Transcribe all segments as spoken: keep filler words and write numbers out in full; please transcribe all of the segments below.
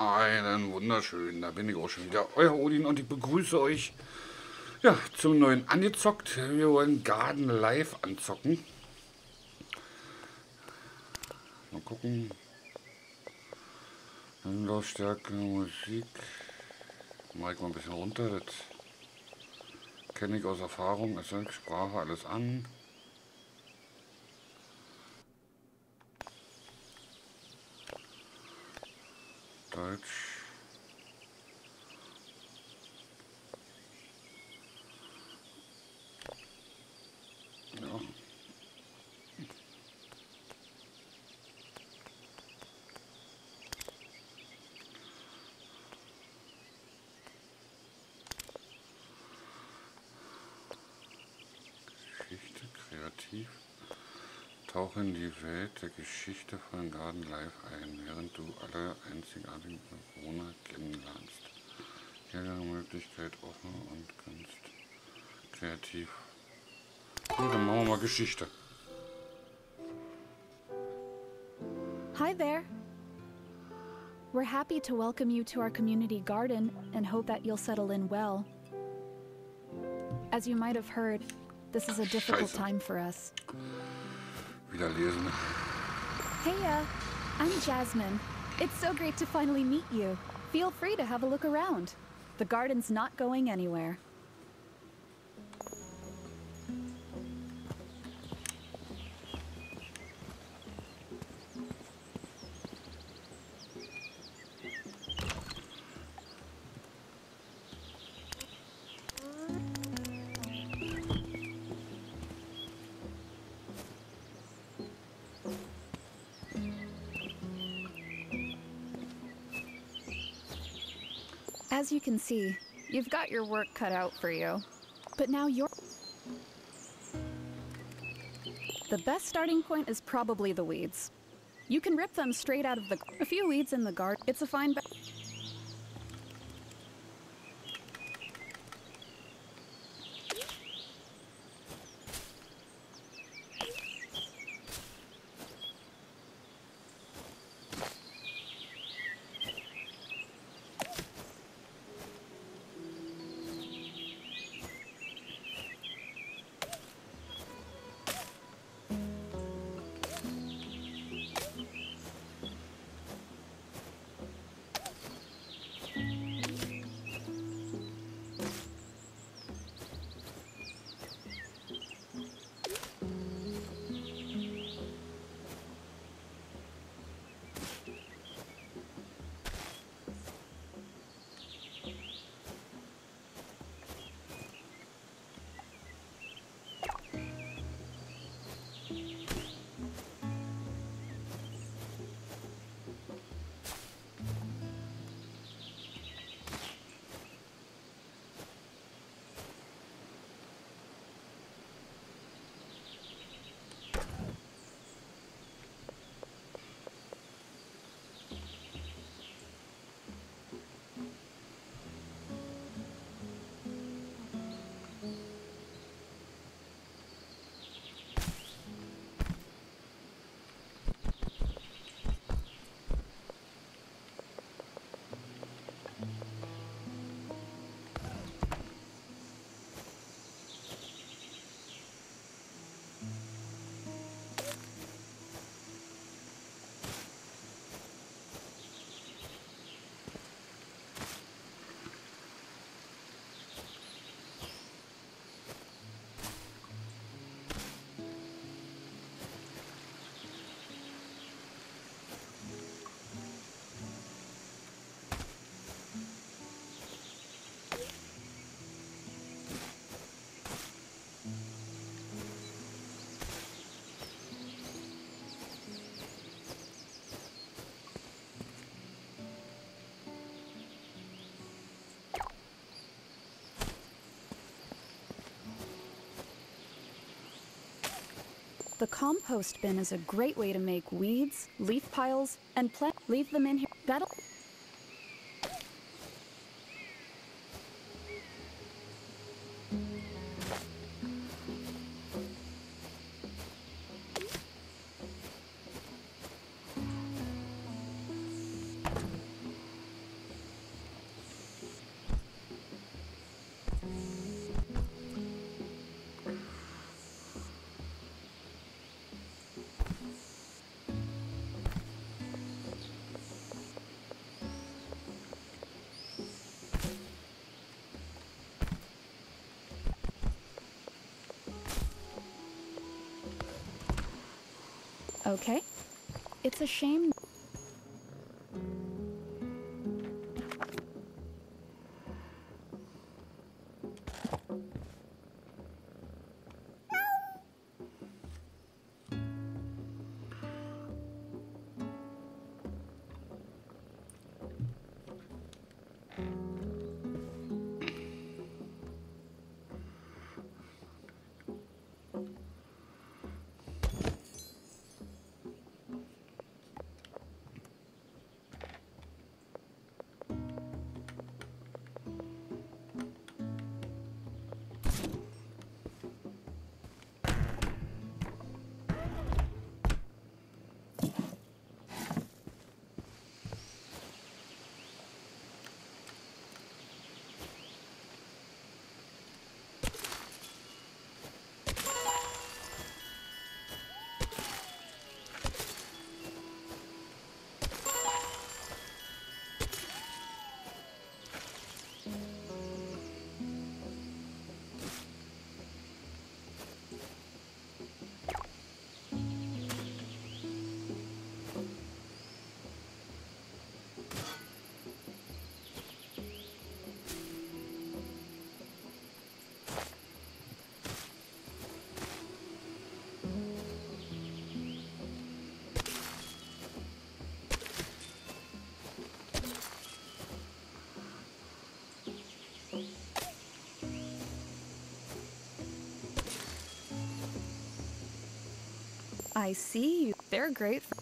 Einen wunderschönen, da bin ich auch schon wieder, euer Odin und ich begrüße euch ja, zum neuen Angezockt. Wir wollen Garden Live anzocken. Mal gucken. Lautstärke, Musik. Mach ich mal ein bisschen runter. Das kenne ich aus Erfahrung. Es ist Sprache, alles an. Deutsch. Ja. Geschichte, kreativ. Tauche in die Welt der Geschichte von Garden Live ein, während du alle einzigartigen Bewohner kennenlernst. Möglichkeit offen und Kunst. Kreativ. Gut, dann machen wir mal Geschichte. Hi there. We're happy to welcome you to our community garden and hope that you'll settle in well. As you might have heard, this is a difficult Scheiße. time for us. Wieder lesen. Hey, uh, I'm Jasmine. It's so great to finally meet you. Feel free to have a look around. The garden's not going anywhere. As you can see, you've got your work cut out for you. But now you're... The best starting point is probably the weeds. You can rip them straight out of the... A few weeds in the garden. It's a fine... The compost bin is a great way to make weeds, leaf piles, and plant. Leave them in here. That'll... Okay. It's a shame. I see. They're great for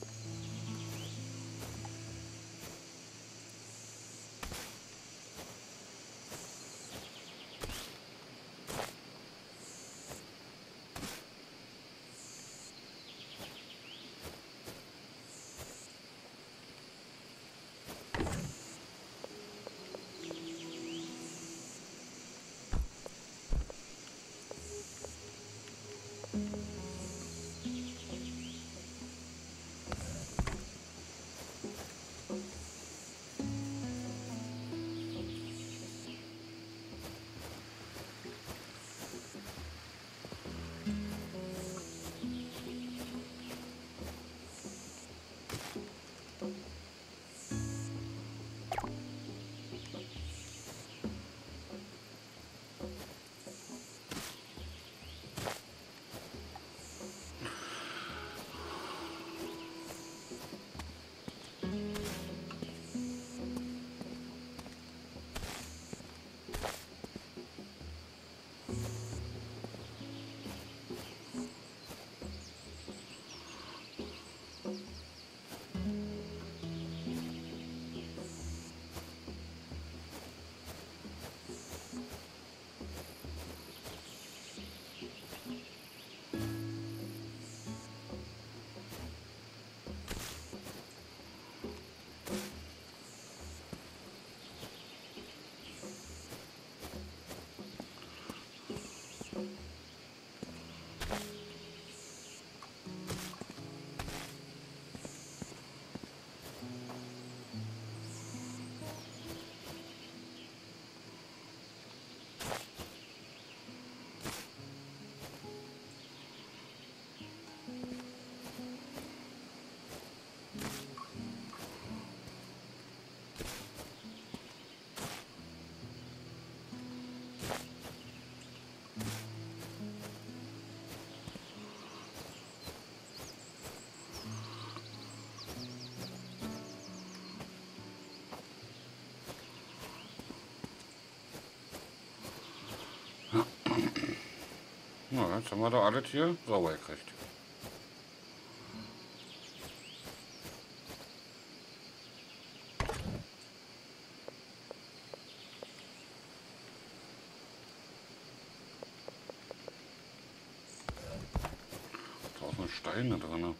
Na, jetzt haben wir doch alles hier sauber gekriegt. Tausend Steine drin.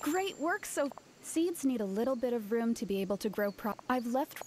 Great work, so seeds need a little bit of room to be able to grow pro- I've left...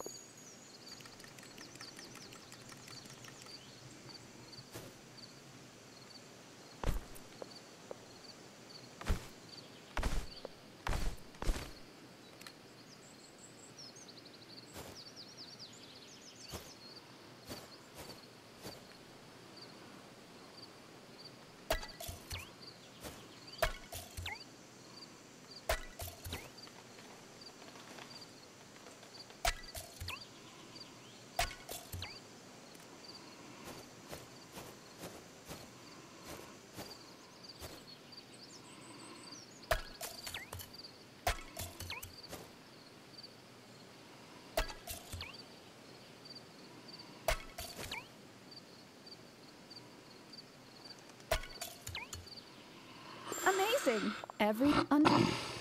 Amazing! Every under...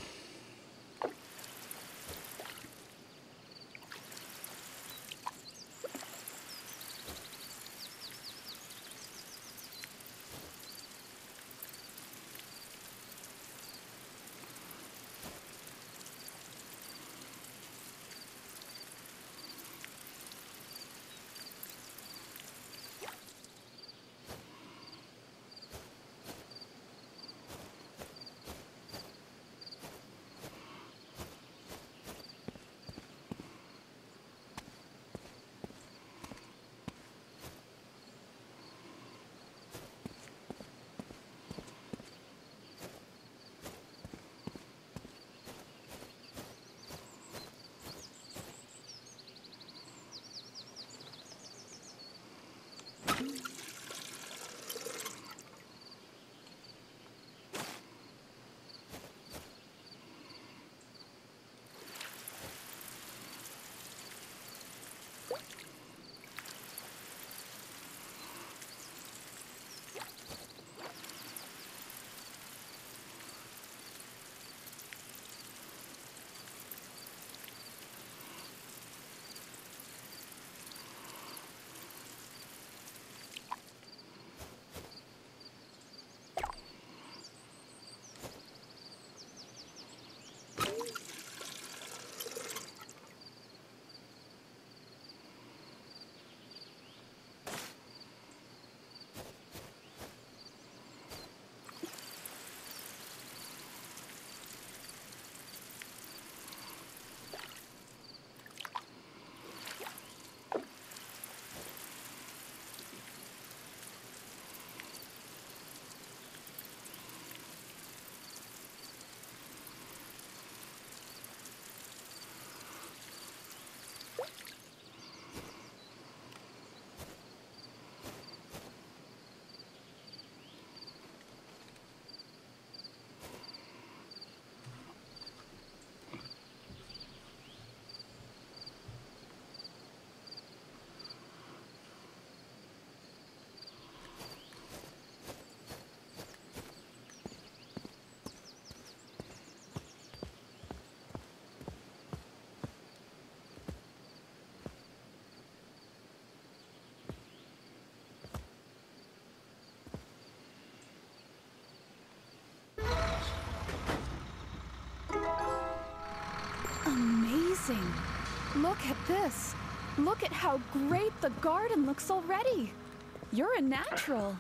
Amazing! Look at this! Look at how great the garden looks already! You're a natural!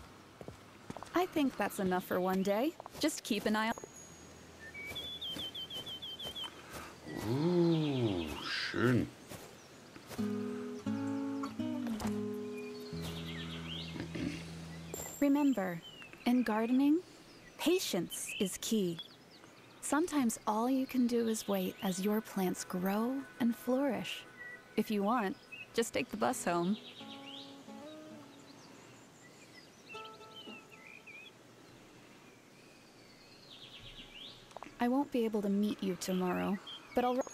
I think that's enough for one day. Just keep an eye on... Uh, schön. Remember, in gardening, patience is key. Sometimes all you can do is wait as your plants grow and flourish. If you want, just take the bus home. I won't be able to meet you tomorrow, but I'll...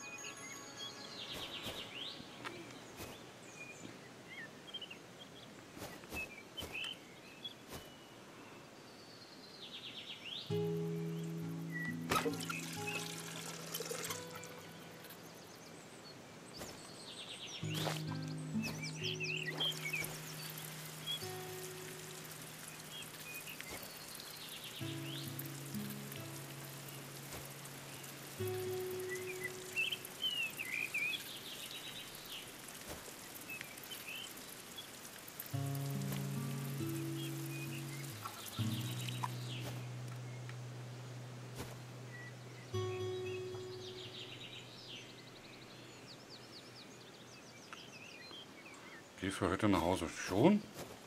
Geh für heute nach Hause. Schon?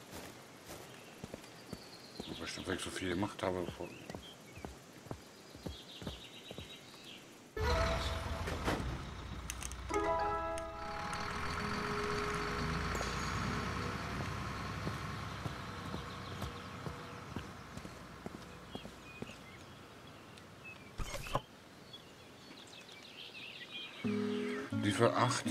Bestimmt, weil ich so viel gemacht habe. Die für acht.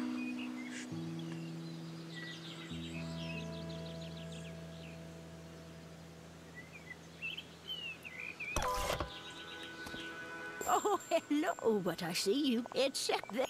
Oh, hello, but I see you. It's uh, the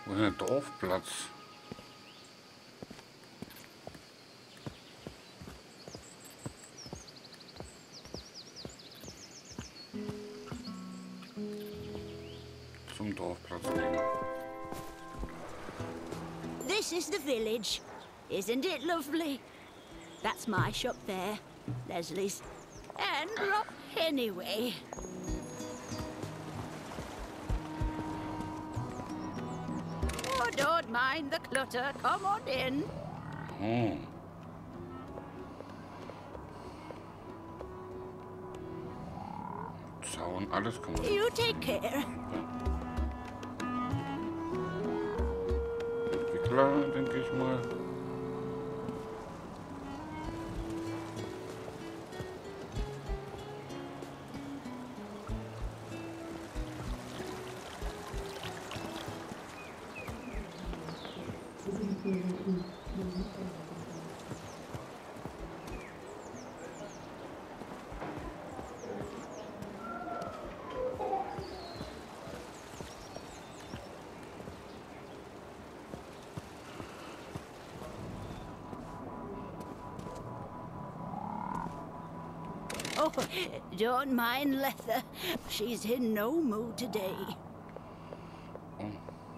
Wo ist der Dorfplatz? Zum Dorfplatz gehen. This is the village. Isn't it lovely? That's my shop there. Leslie's. And Rob anyway. Oh, don't mind the clutter. Come on in. Oh. Zaun, alles kann man. You take care. Entwickler, denke ich mal. Oh, don't mind Letha. She's in no mood today. Oh.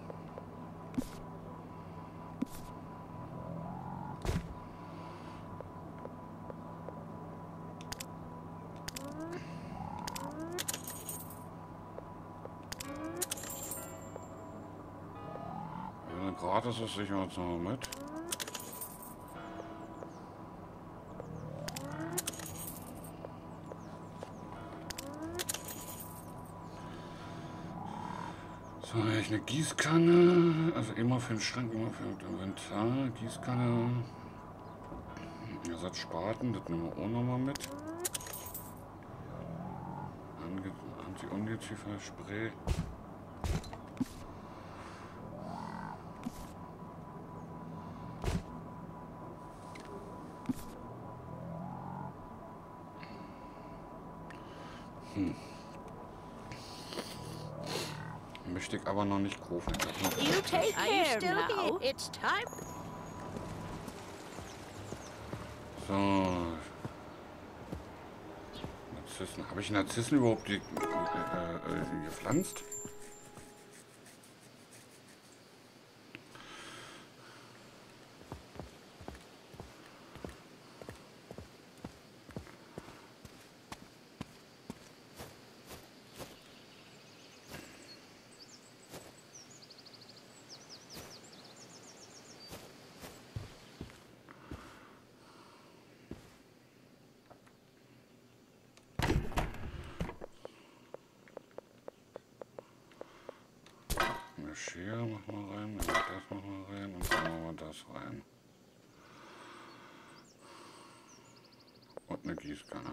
Ja, gratis ist sicher uns noch mit. So, habe ich eine Gießkanne, also immer für den Schrank, immer für das Inventar, Gießkanne, Ersatz Spaten, das nehmen wir auch nochmal mit. Anti-Ungeziefer-Spray. Hm. Möchte ich aber noch nicht kaufen. You take care now. It's time. So. Narzissen. Habe ich Narzissen überhaupt ge äh, äh, gepflanzt? Schere machen wir rein, das machen wir rein und dann machen wir das rein. Und eine Gießkanne.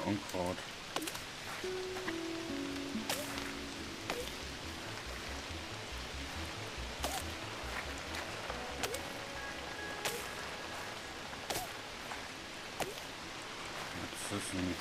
Unkraut. Jetzt ist ein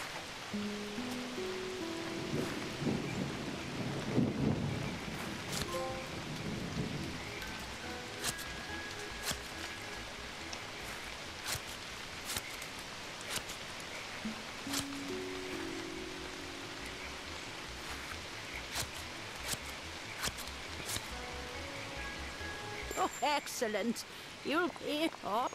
Oh, excellent. You'll be hot.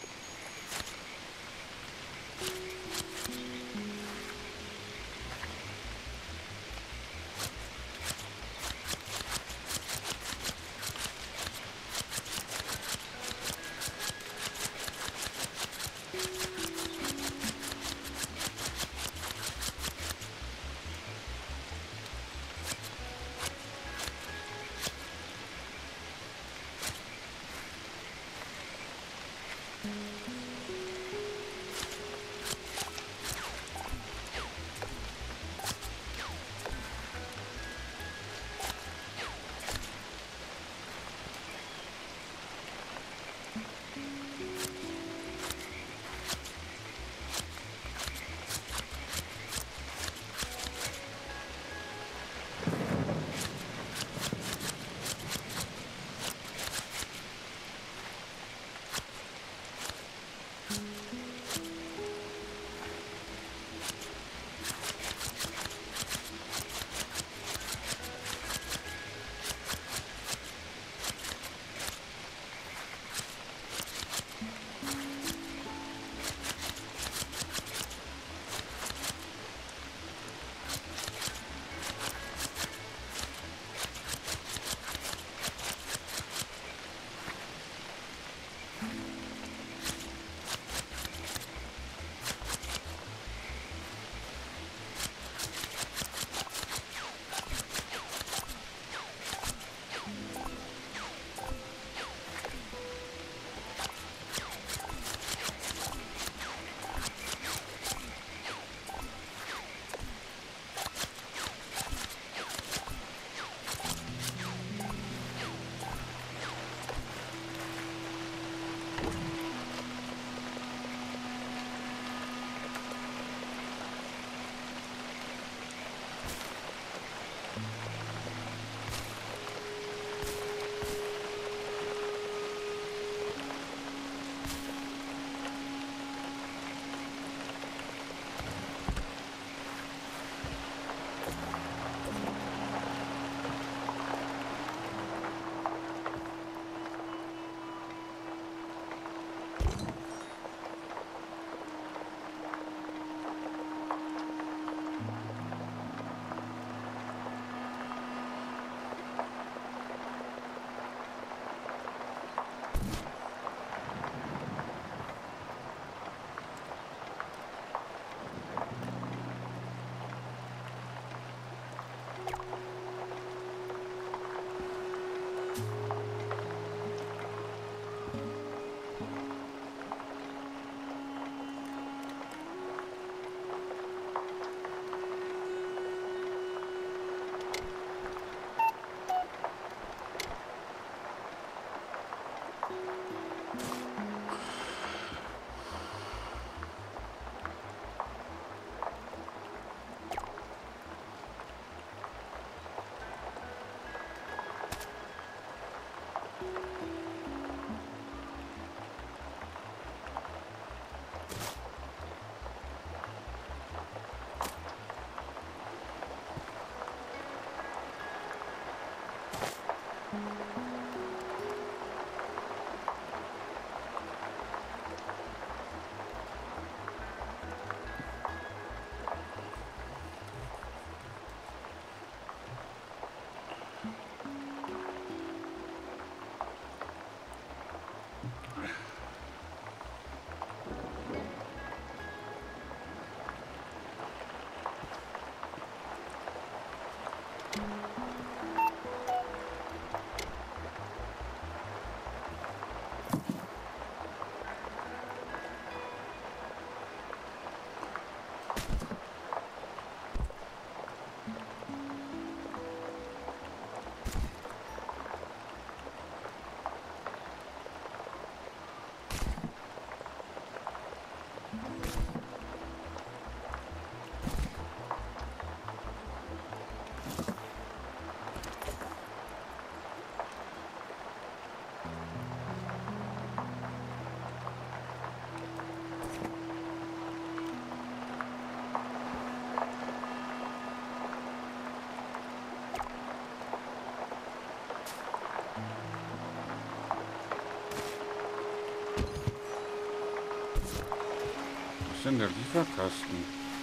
denn der Lieferkasten?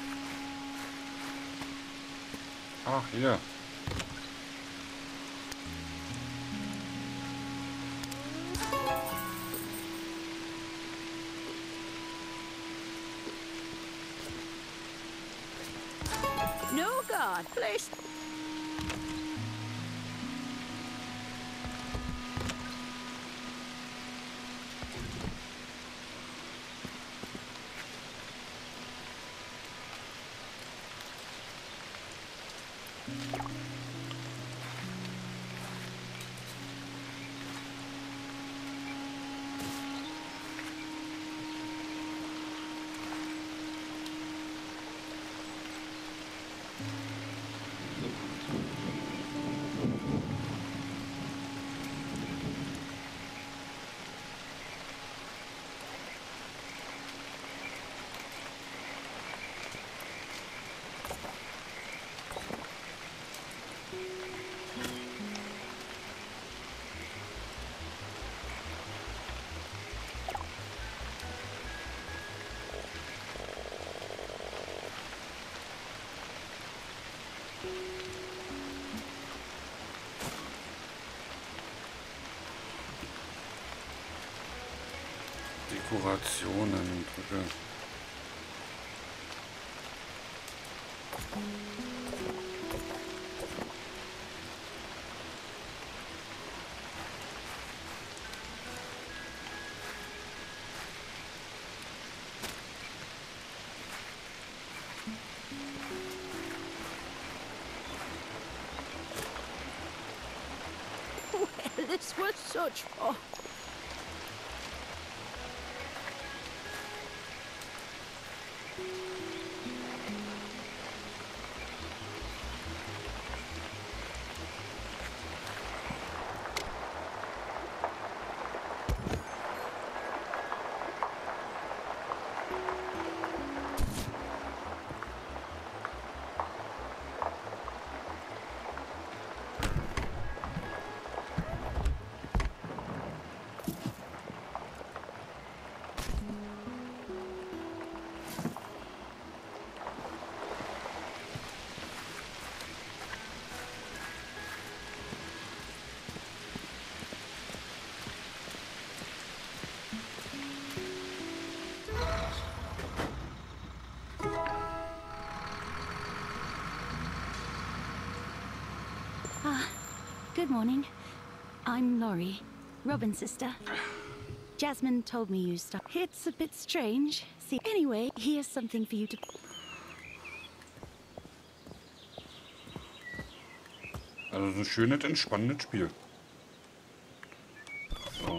Ach, hier. No, God, please. Dekorationen drücke. Well, this was such fun. Ah, good morning. I'm Laurie, Robin's sister. Jasmine told me you stopped. It's a bit strange. See, anyway, here's something for you to... Also so ein schönes, entspannendes Spiel. So.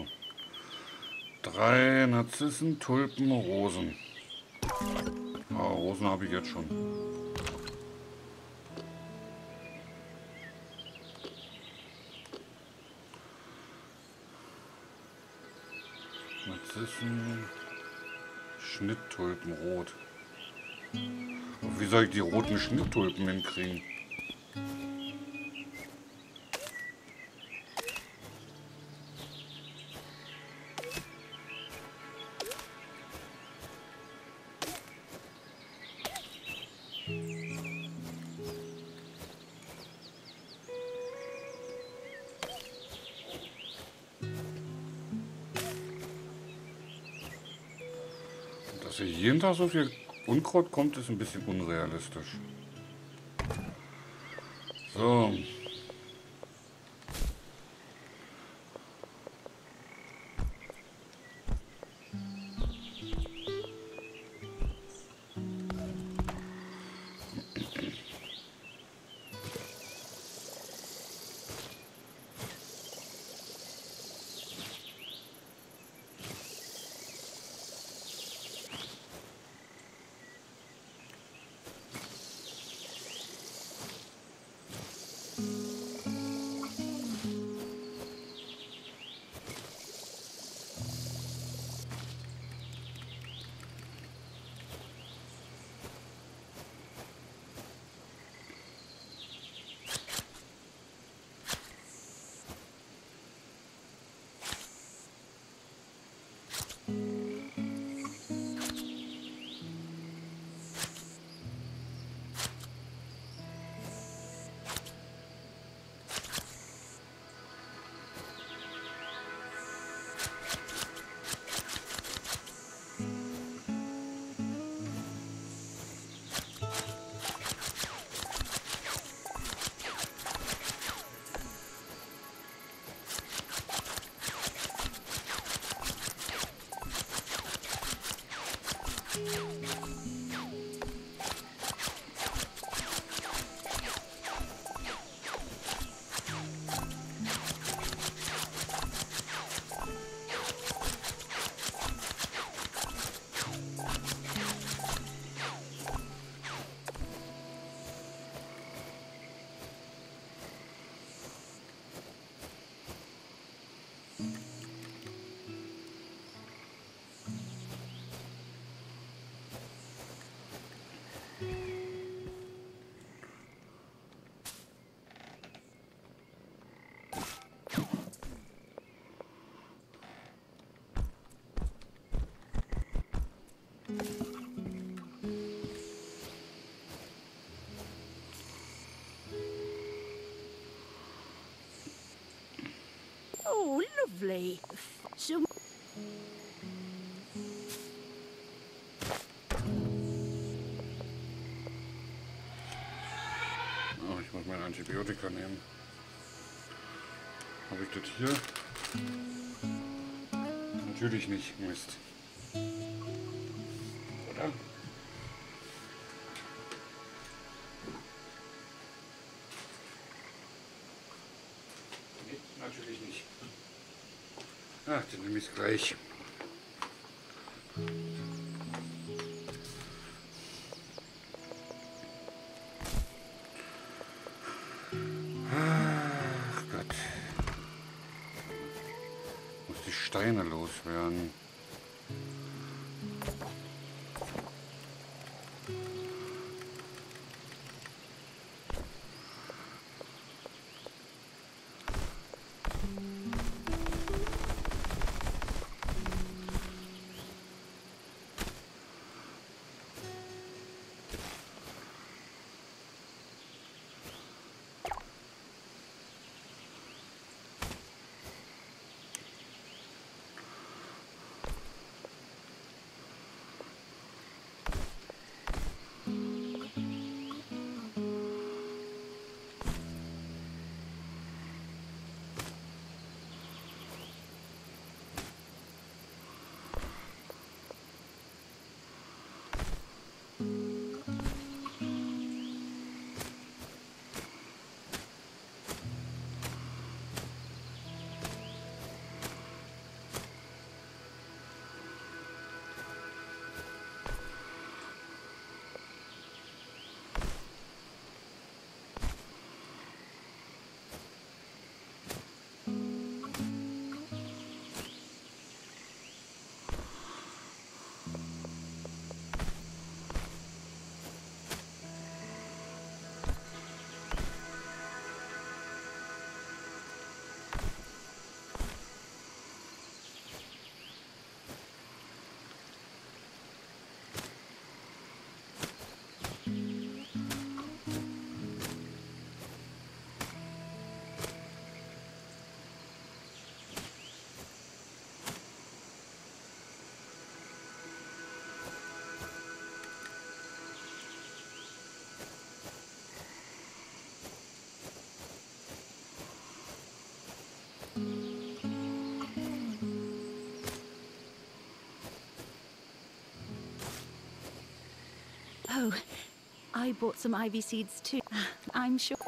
Drei Narzissen, Tulpen, Rosen. Ah, Rosen habe ich jetzt schon. Narzissen, Schnitttulpen, rot. Und wie soll ich die roten Schnitttulpen hinkriegen? Dass hier jeden Tag so viel Unkraut kommt, ist ein bisschen unrealistisch. So. lovely. So Oh, ich muss mein Antibiotika nehmen. Habe ich das hier? Natürlich nicht. Mist. Oder? Nee, natürlich nicht. Ach, dann nehme ich es gleich. Ach Gott. Muss die Steine loswerden. Oh, I bought some ivy seeds too. I'm sure.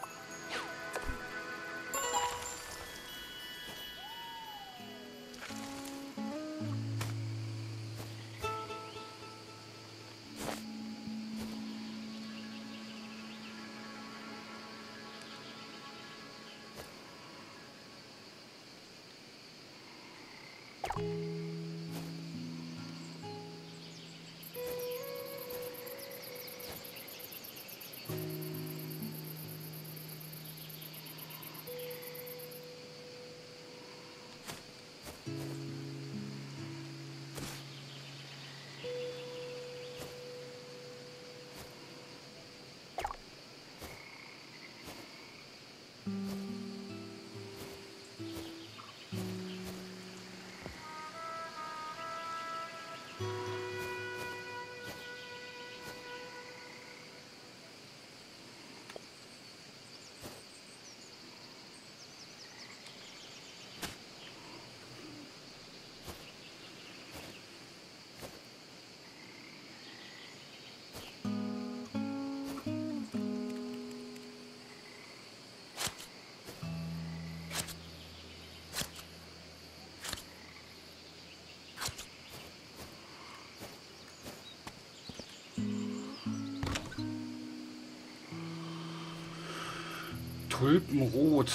Tulpenrot.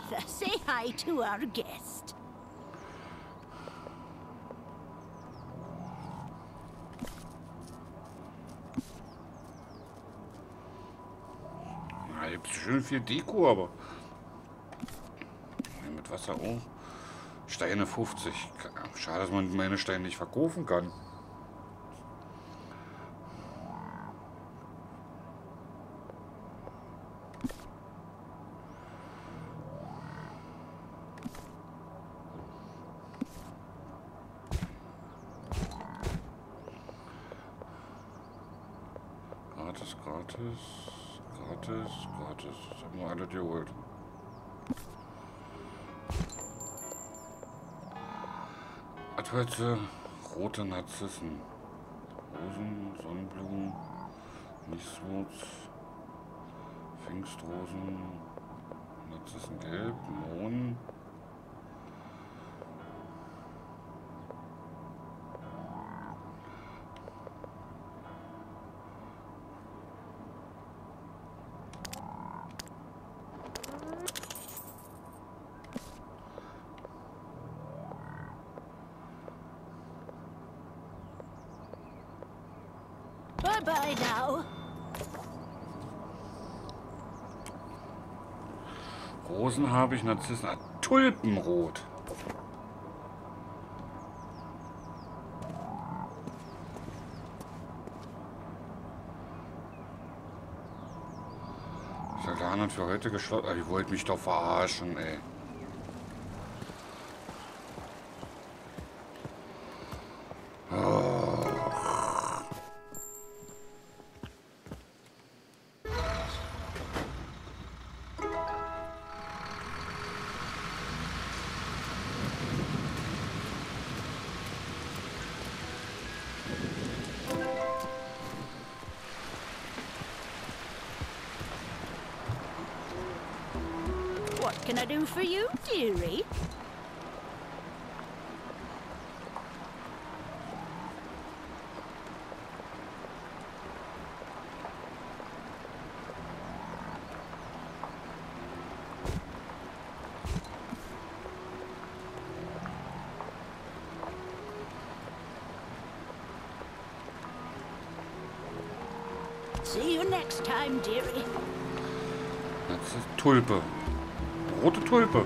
Martha, say hi to our guest. Na, gibt schön viel Deko, aber mit Wasser auch. Steine fünfzig. Schade, dass man meine Steine nicht verkaufen kann. Gratis, gratis, gratis, gratis. Das haben wir alle geholt. Adverte, rote Narzissen, Rosen, Sonnenblumen, Nieswurz, Pfingstrosen, Narzissengelb, Mohn. Bye-bye now. Rosen habe ich, Narzissen, ah, Tulpenrot. Ist der Laden für heute geschlossen? Ah, ihr wollt mich doch verarschen, ey. What can I do for you, dearie? See you next time, dearie. Das ist Tulpe. Rote Tulpe.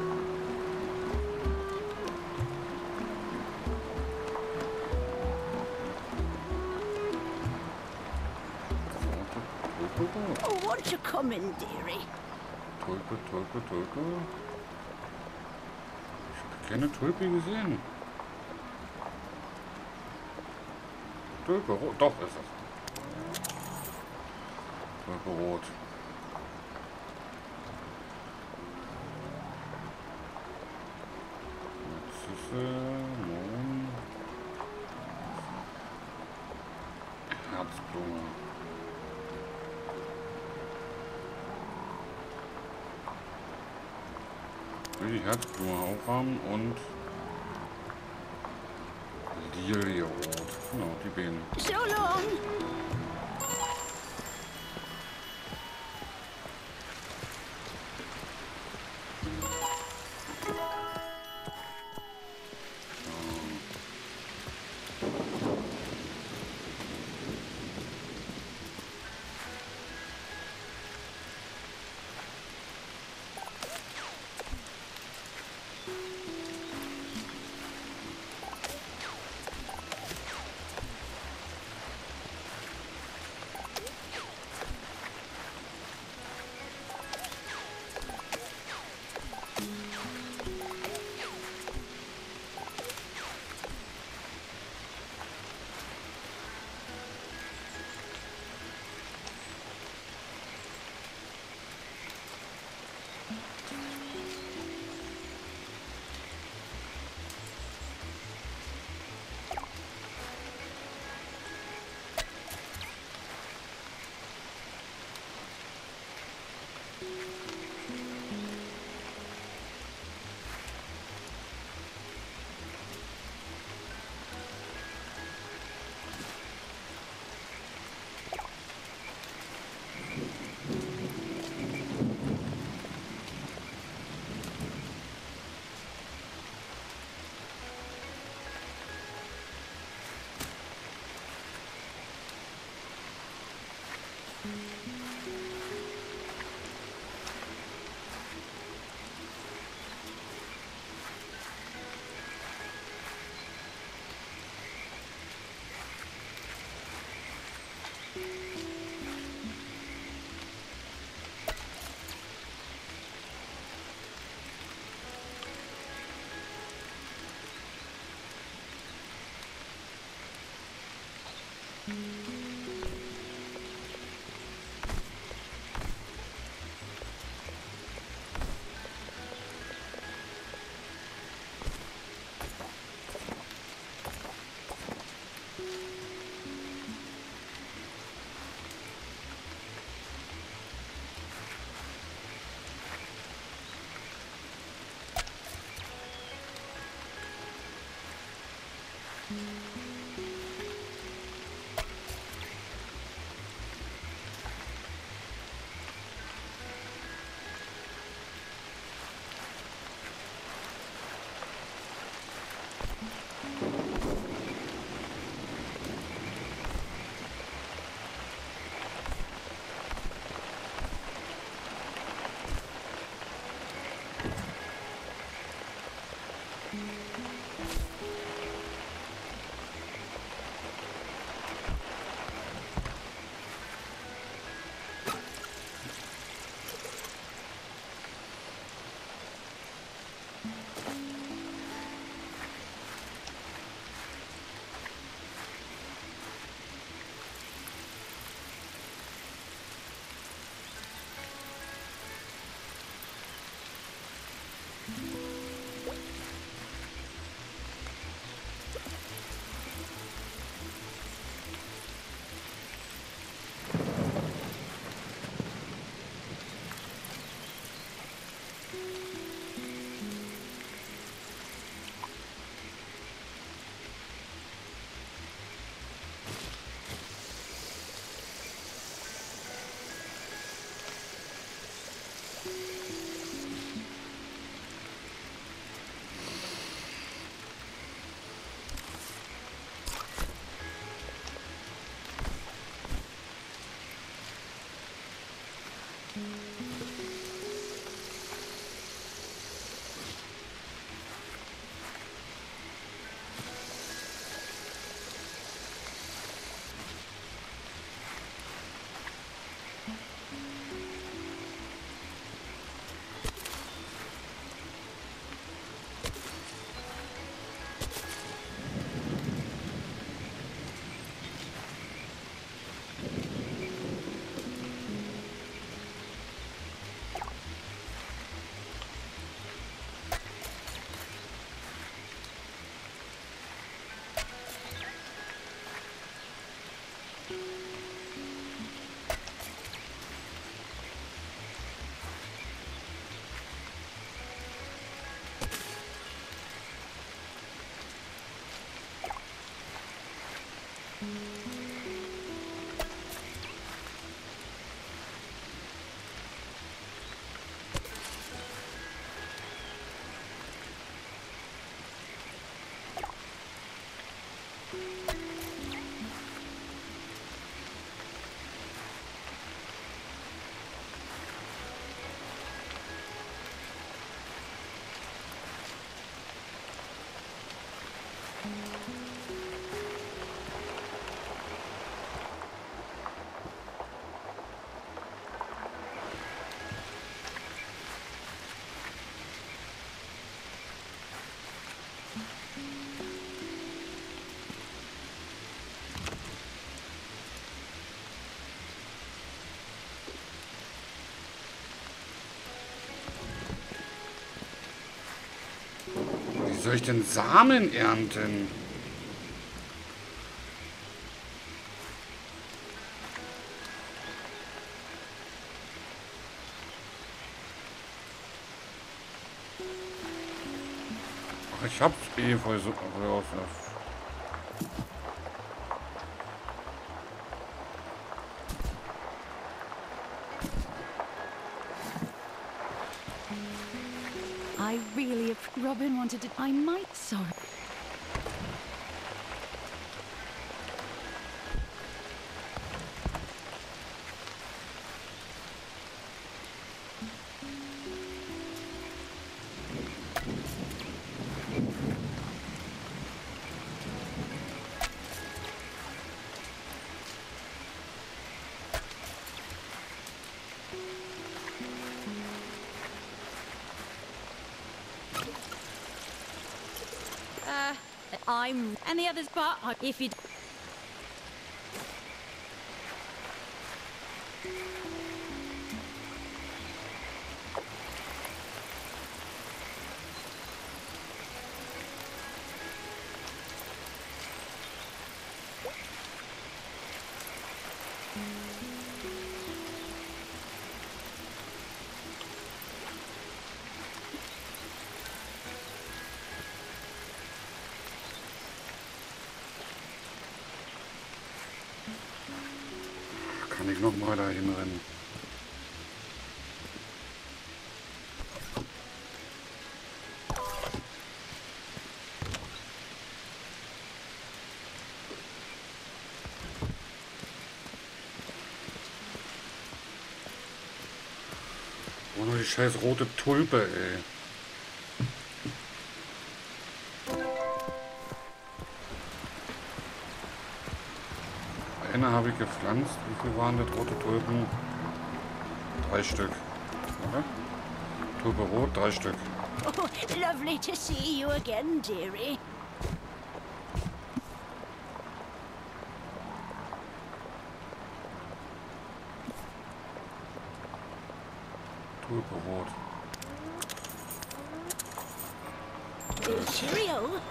Rote Tulpe. Oh, won't you come in, dearie? Tulpe, Tulpe, Tulpe. Ich habe keine Tulpe gesehen. Tulpe, rot. Doch, ist es. Tulpe rot. Mohn. Herzblume. Ich will die Herzblume auch haben und Lilierot. Genau, die Beine. So long. Wie soll ich denn Samen ernten? Ich hab's eh voll so raus. I really, if Robin wanted to, I might, sorry. I'm and the others, but if you. ich nochmal dahin rennen. Oh, nur die scheiß rote Tulpe, ey. Eine habe ich gepflanzt. Wie viel waren das rote Tulpen? Drei Stück. Oder? Tulpe rot, drei Stück. Oh, lovely to see you again, dearie. Tulpe rot. Cheerio.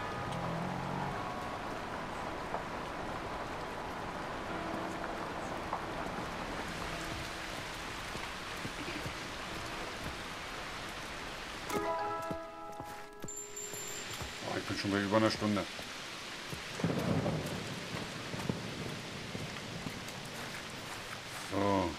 Oh, ich bin schon bei über einer Stunde. So.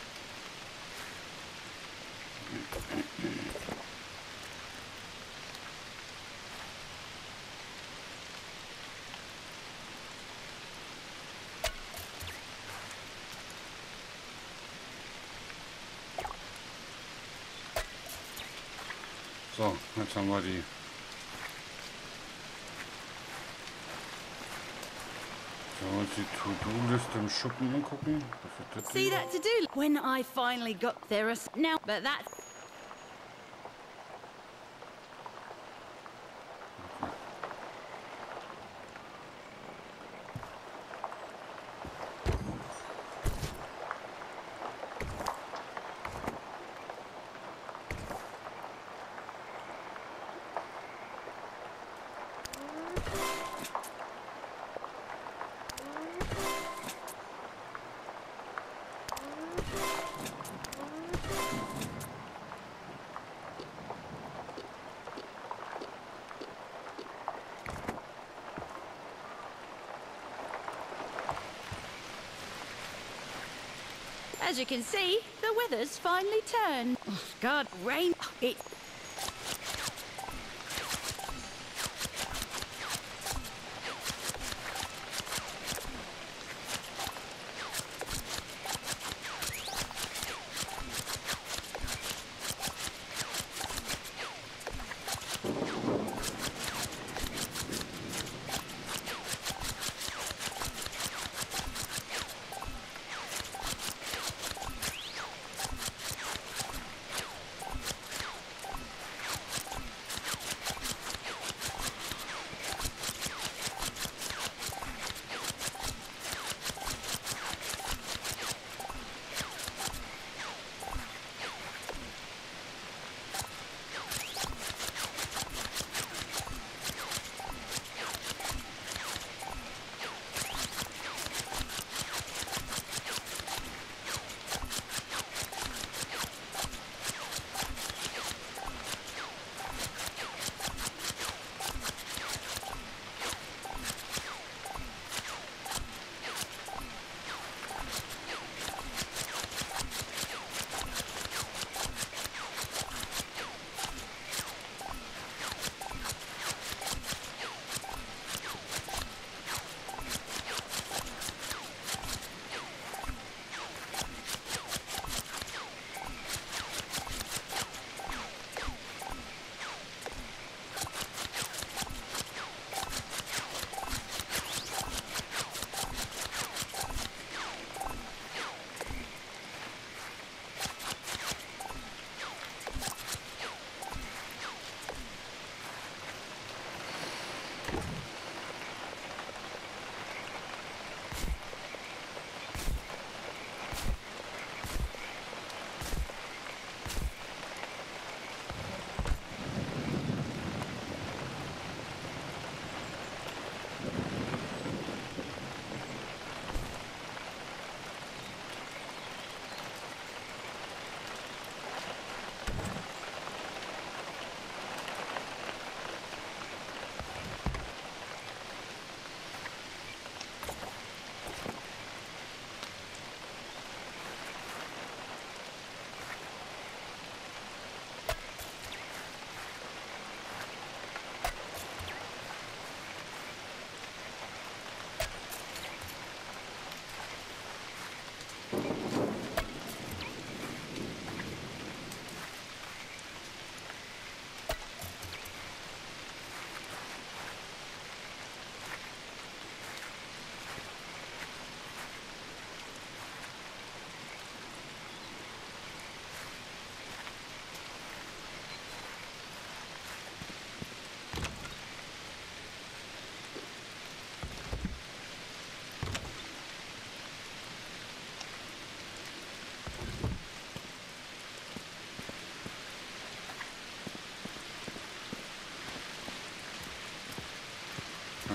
So, jetzt haben wir die. Sollen wir uns die To-Do-Liste im Schuppen angucken? Was ist das See denn? that to do when I finally got there now, but that. As you can see, the weather's finally turned. Oh, God, rain. It.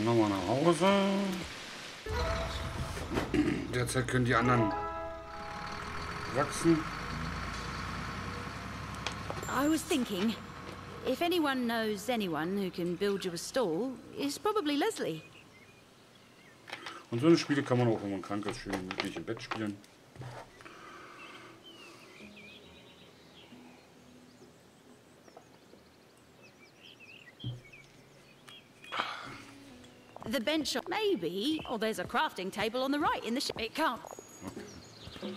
Dann nochmal nach Hause. Derzeit können die anderen wachsen. I was thinking, if anyone knows anyone who can build you a stall, it's probably Leslie. Und so eine Spiele kann man auch, wenn man krank ist, schön gemütlich im Bett spielen. The bench, maybe. Or there's a crafting table on the right in the ship. It can't. Okay.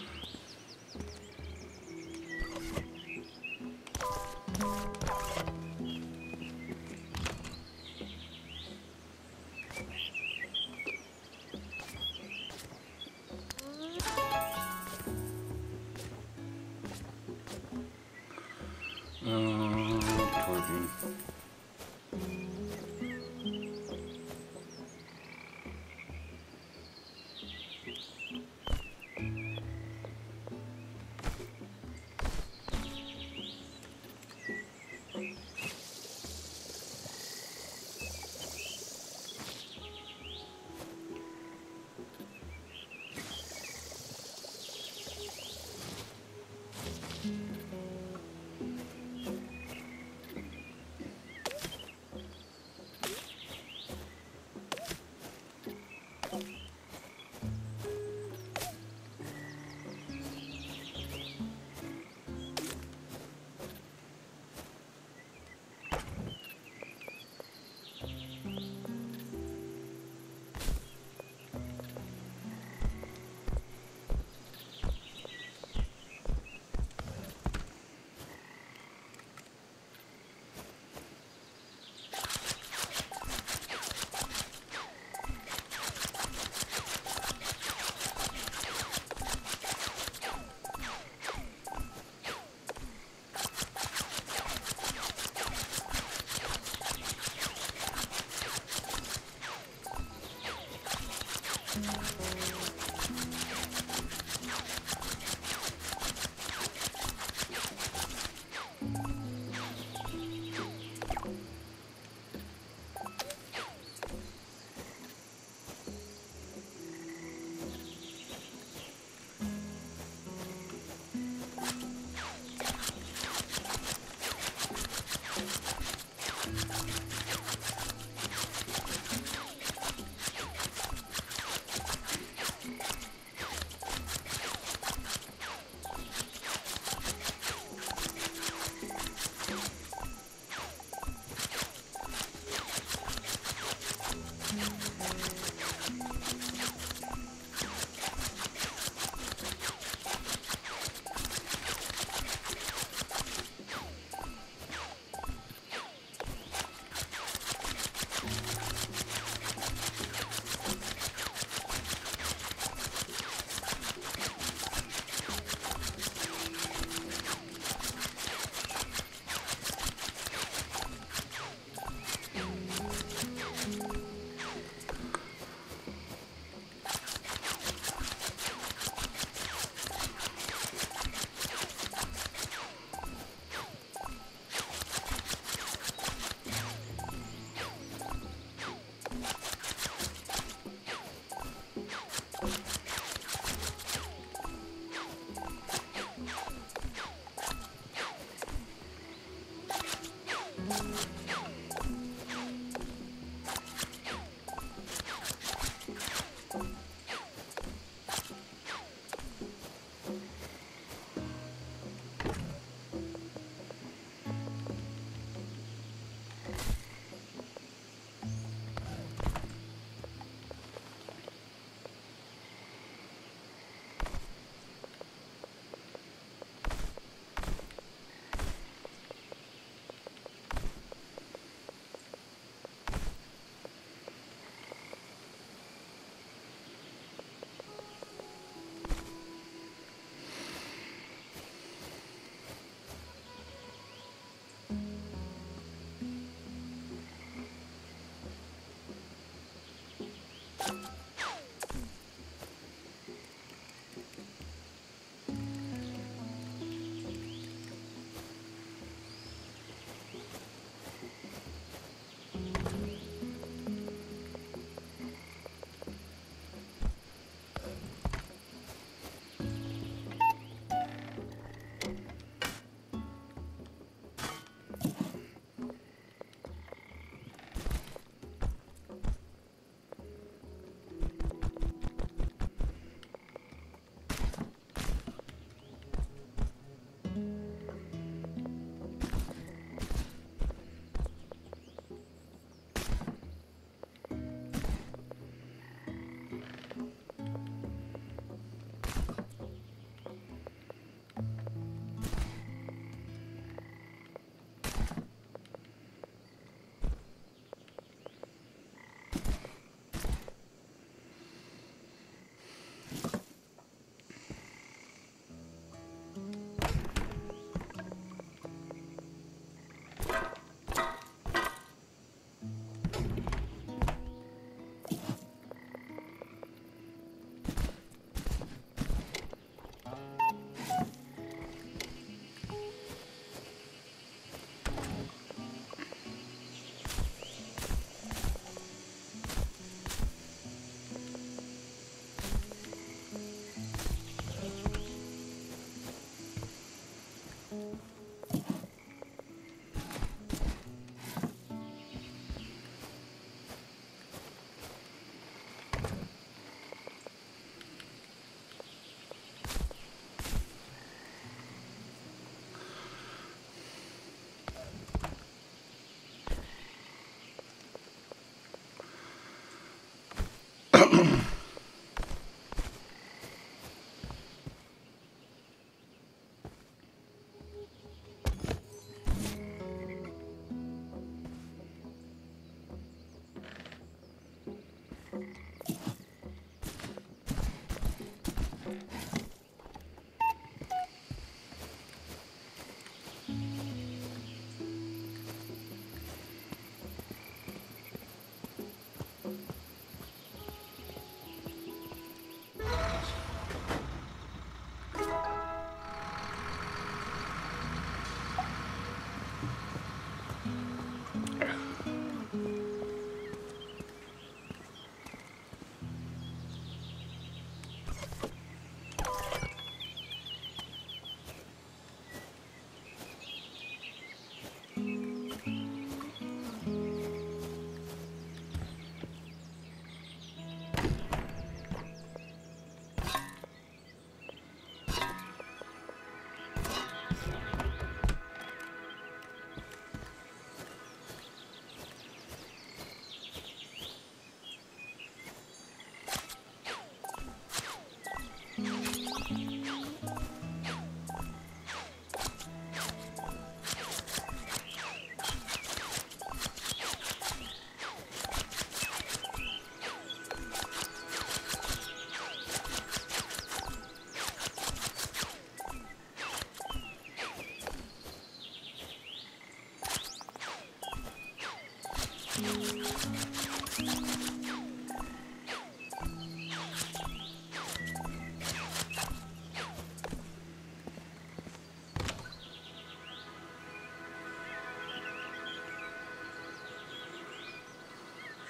Äh, Teufel.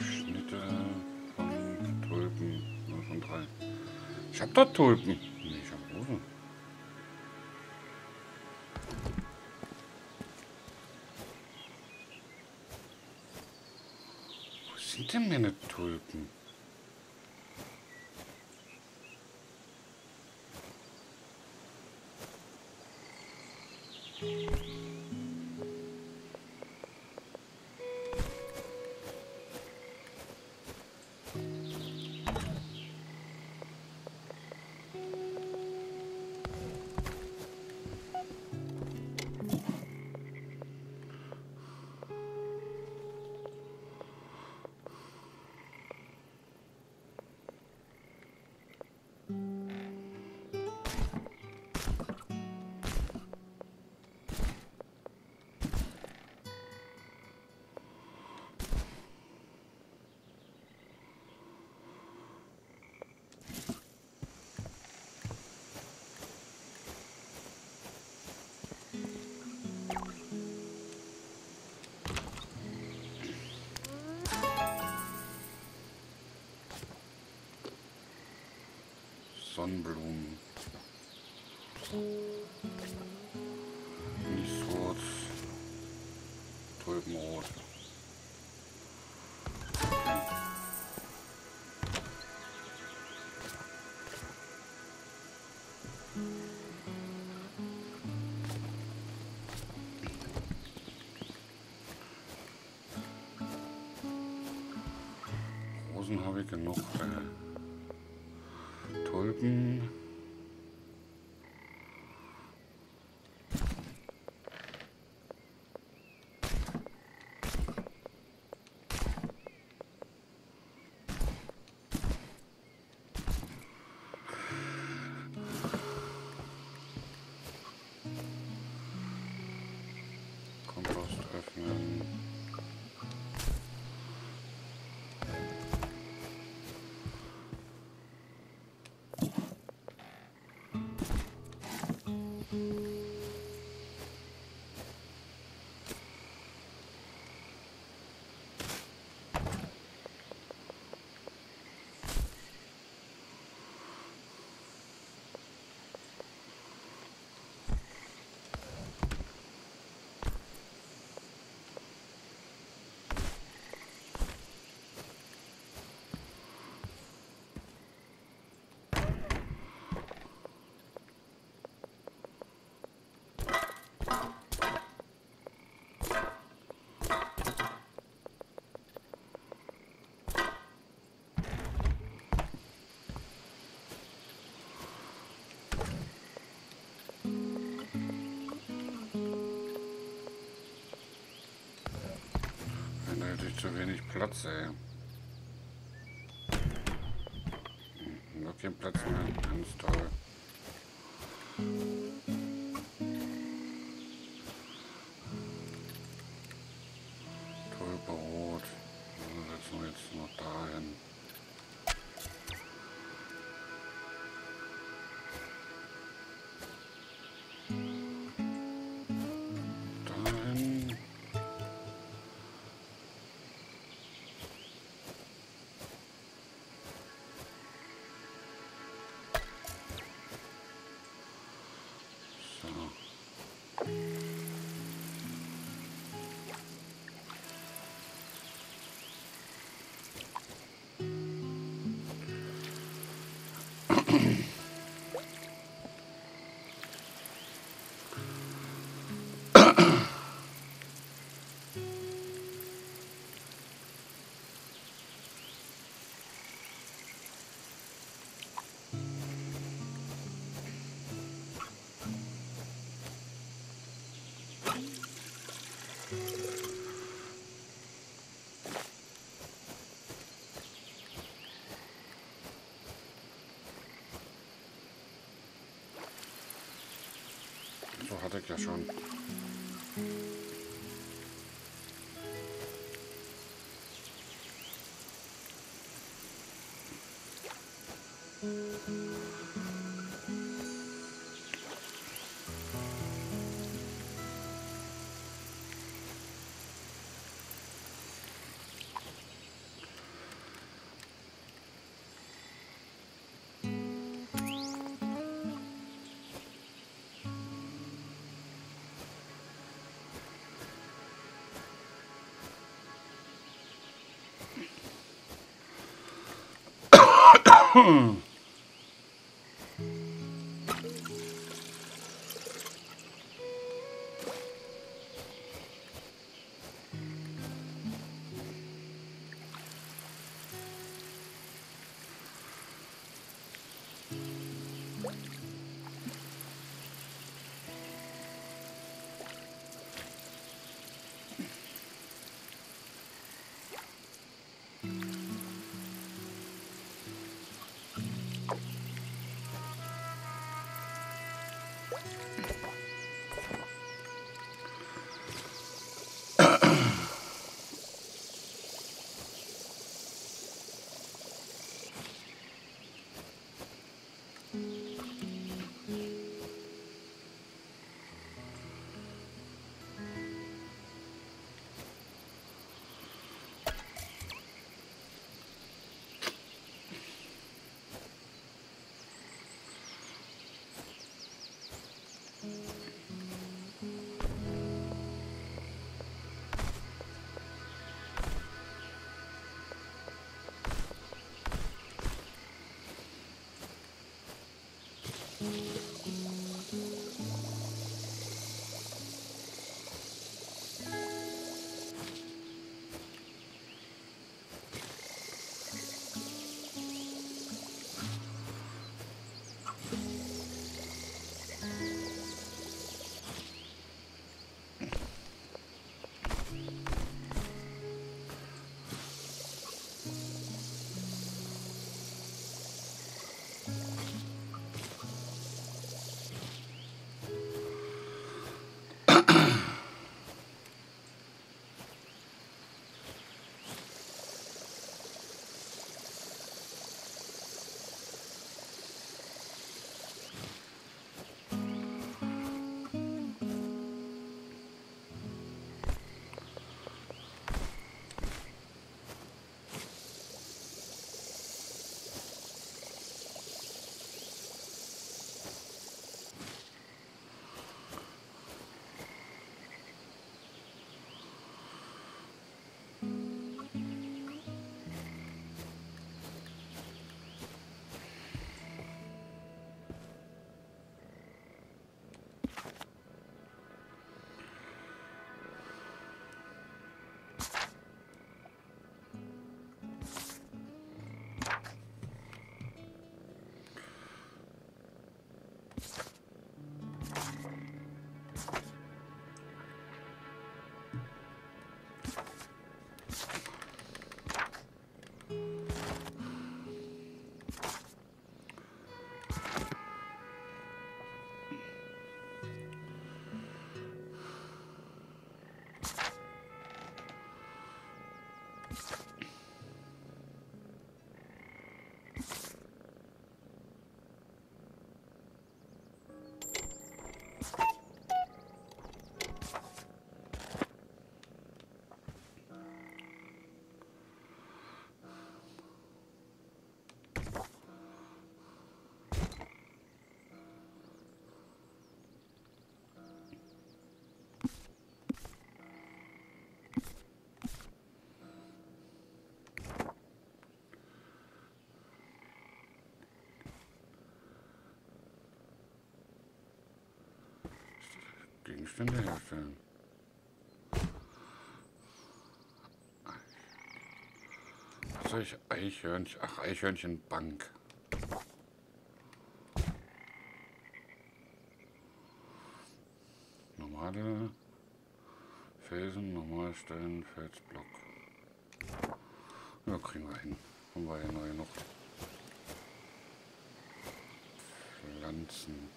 Schnitte von Tulpen. null von drei. Ich hab dort Tulpen. Nee, ich hab Rosen. Wo sind denn meine Tulpen? Sonnenblumen. Nisrot. Tulpenrot. Okay. Rosen habe ich genug. Äh, Tulpen. Kompost öffnen. Zu wenig Platz, ey. Noch kein Platz mehr. Ganz toll. Tulpenrot. Also setzen wir jetzt noch dahin. Dahin. So hatte ich ja schon. Gegenstände herstellen. Was soll ich? Eichhörnchen. Ach, Eichhörnchenbank. Normale Felsen, Normalstein, Felsblock. Ja, kriegen wir hin. Haben wir ja neu noch. Pflanzen.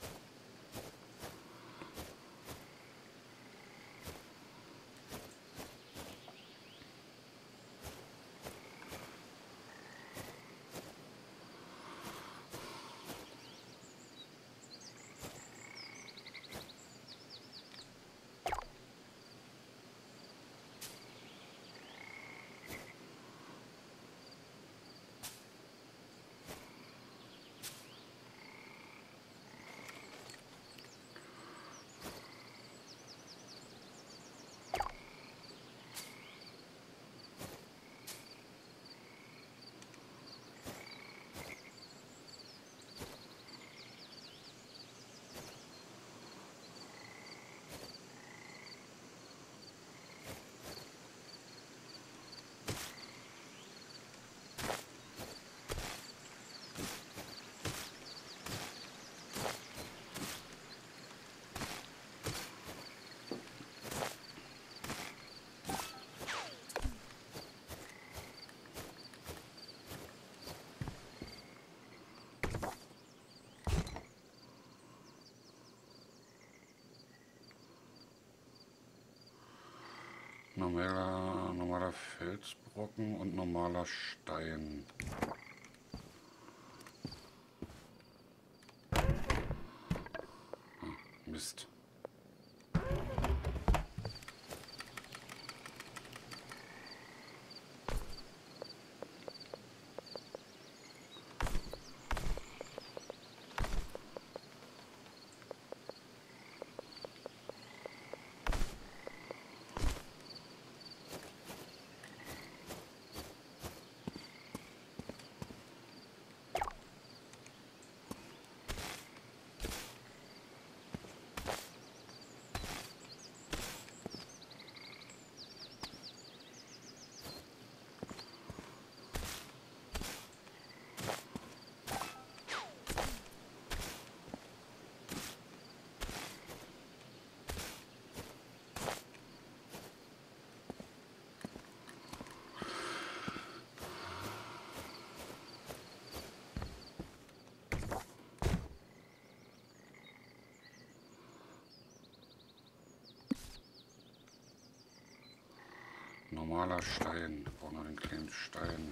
Normaler, normaler Felsbrocken und normaler Stein. Hm, Mist. Normaler Stein. Wir brauchen noch einen kleinen Stein.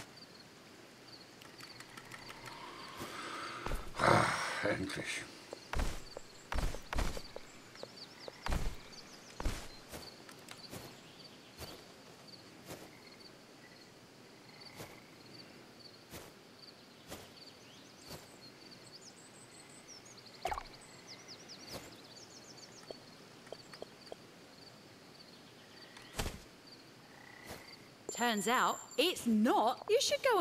Endlich. Turns out it's not. You should go.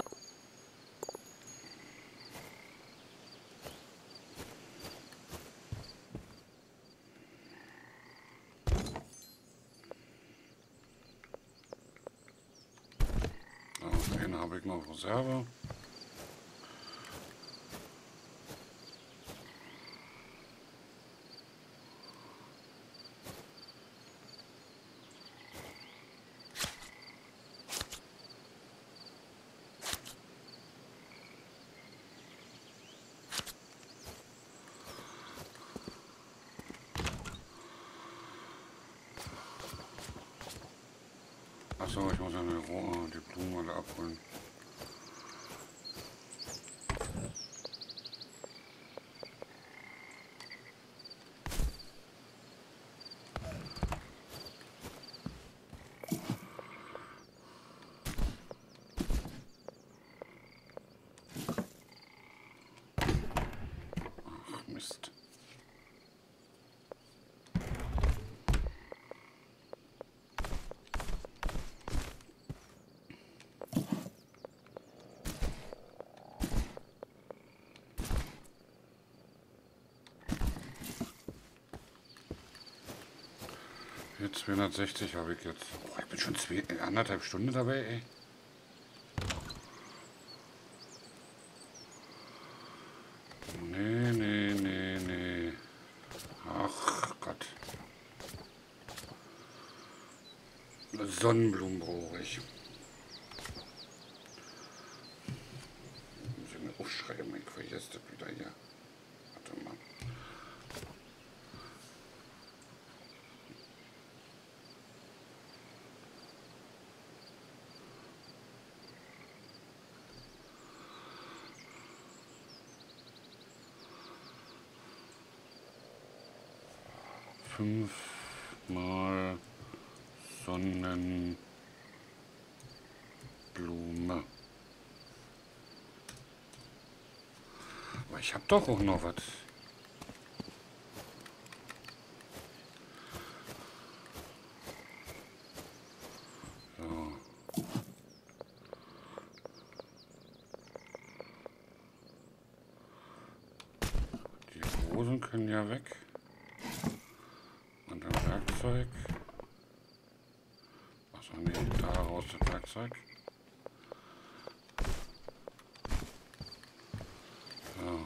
So, den habe ich noch Reserve. Achso, ich muss ja eine Rohr, die Blumen alle abholen. Ach, Mist. zweihundertsechzig habe ich jetzt. Boah, ich bin schon zwei, anderthalb Stunden dabei, ey. Nee, nee, nee, nee. Ach Gott. Sonnenblumen brauche ich. Muss ich mir aufschreiben, ich vergesse das wieder hier. Warte mal. Fünfmal Sonnenblume. Aber ich habe doch auch noch was. So. Die Rosen können ja weg. Werkzeug. Achso, nee, da raus das Werkzeug. So.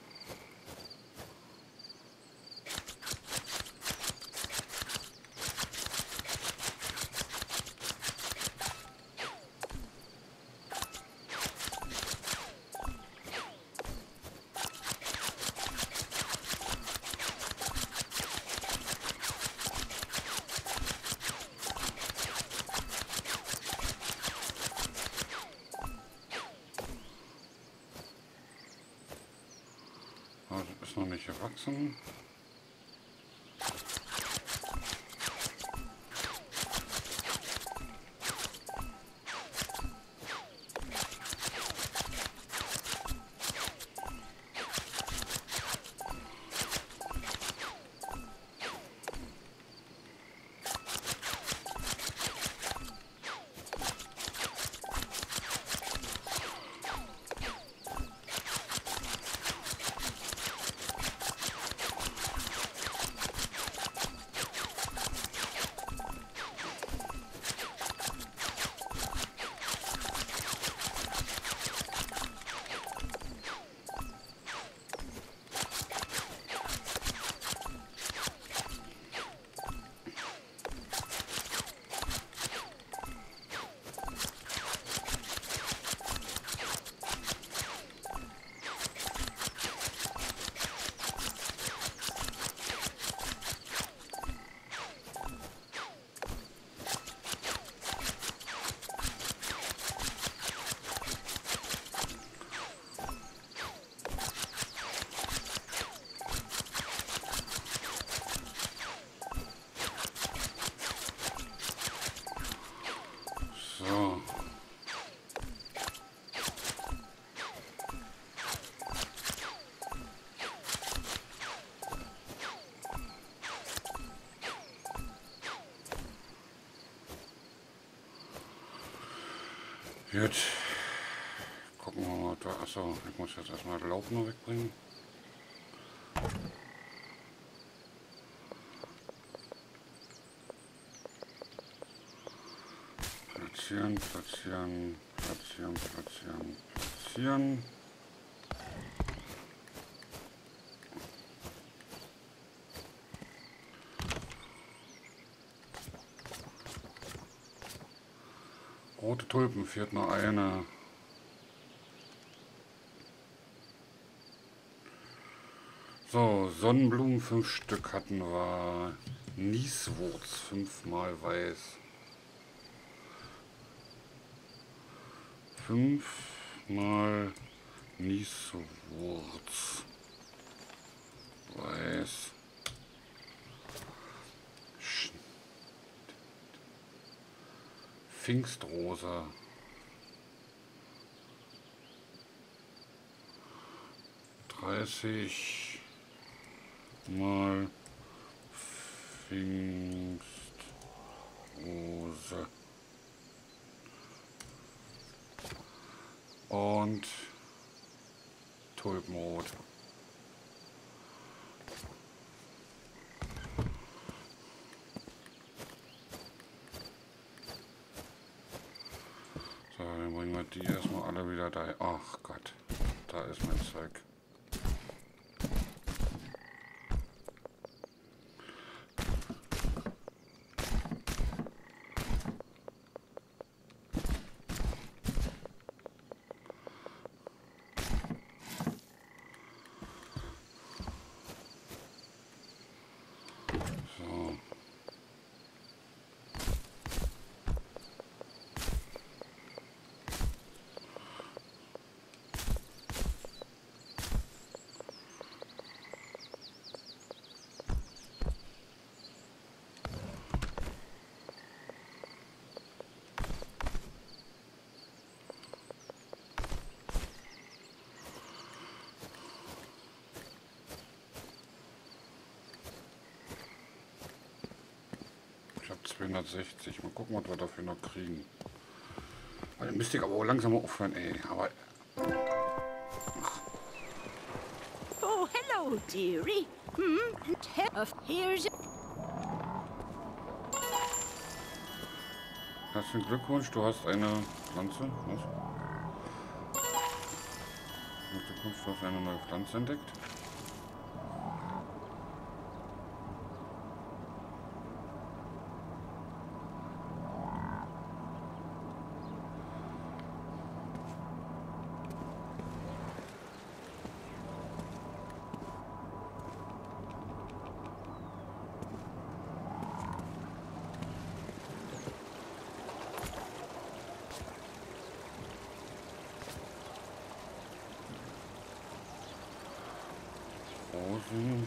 Das ist noch nicht gewachsen. Gut. Gucken wir mal. Da, achso, ich muss jetzt erstmal das Laub noch wegbringen. Platzieren, platzieren, platzieren, platzieren, platzieren. Rote Tulpen, fehlt noch eine. So, Sonnenblumen, fünf Stück hatten wir. Nieswurz, fünfmal weiß. Fünfmal Nieswurz. Weiß. Sch Pfingstrosa. dreißig mal Pfingstrose. Und Tulpenrot. So, dann bringen wir die erstmal alle wieder da. Ach Gott, da ist mein Zeug. So. Ich habe zweihundertsechzig. Mal gucken, was wir dafür noch kriegen. Weil dann müsste ich aber auch langsam mal aufhören, ey. Aber. Oh, hello, dearie. Hmm, here's... Herzlichen Glückwunsch, du hast eine Pflanze. Was? Herzlichen Glückwunsch, du hast eine neue Pflanze entdeckt. Rosen.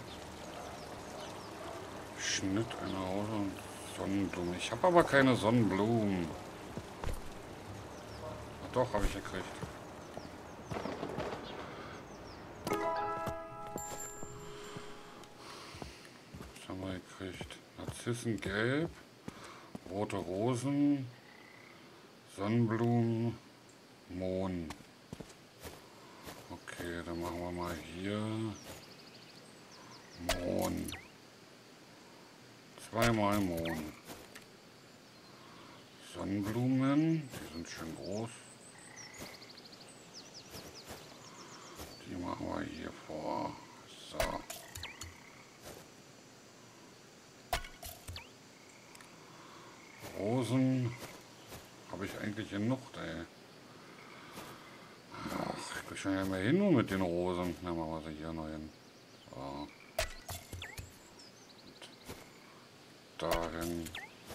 Schnitt einer Rose und Sonnenblumen. Ich habe aber keine Sonnenblumen. Ach doch, habe ich gekriegt. Was haben wir gekriegt? Narzissen gelb, rote Rosen, Sonnenblumen, Mohn. Okay, dann machen wir mal hier Mohn. Zweimal Mohn. Sonnenblumen, die sind schön groß. Die machen wir hier vor. So. Rosen habe ich eigentlich genug, ey. Ach, ich krieg schon ja mehr hin nur mit den Rosen. Na, machen wir sie hier noch hin. So. Dahin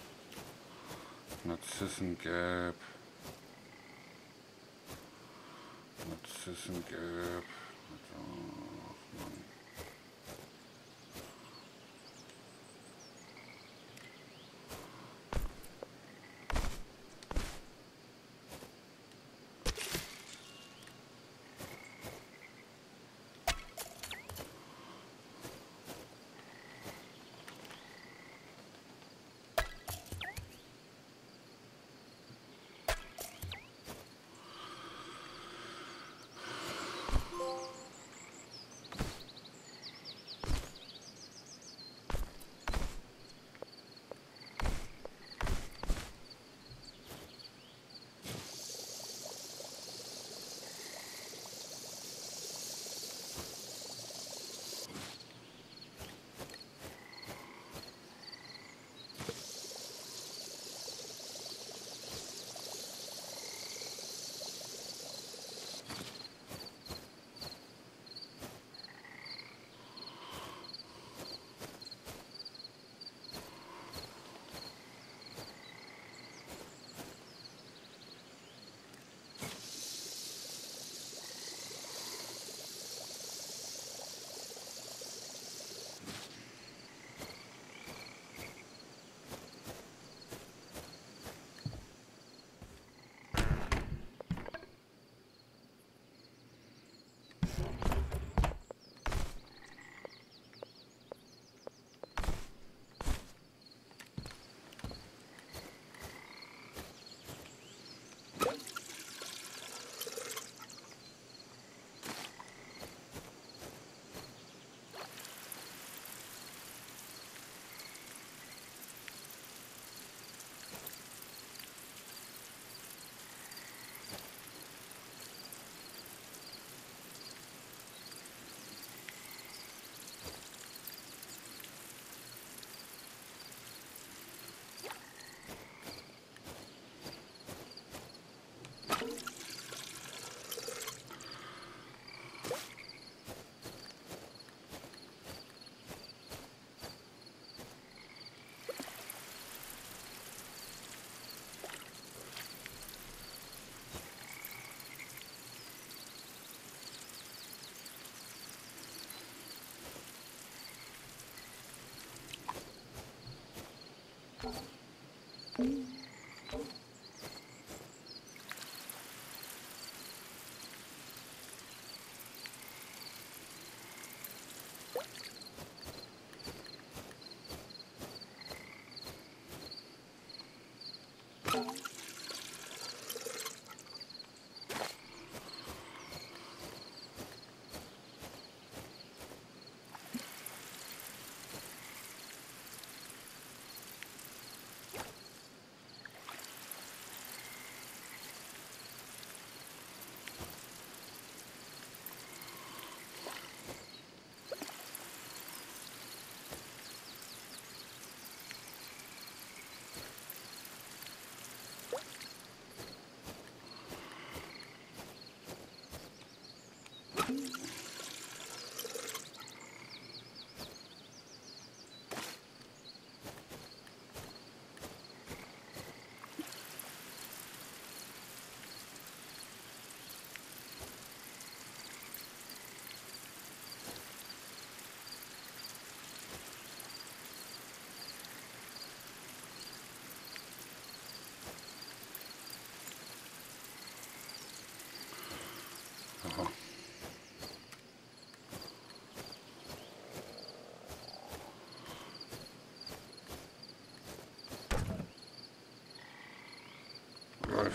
Narzissengelb, Narzissengelb,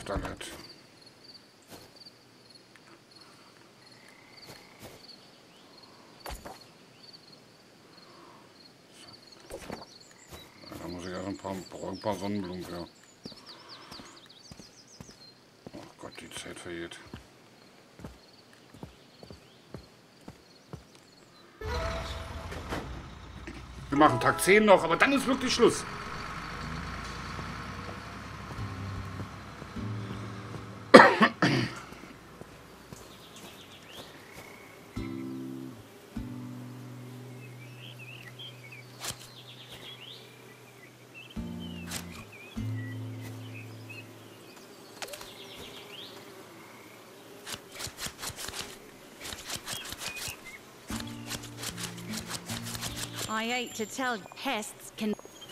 läuft alles. Da muss ich erst ein paar, ein paar Sonnenblumen für. Oh Gott, die Zeit vergeht. Wir machen Tag zehn noch, aber dann ist wirklich Schluss. I hate to tell pests can...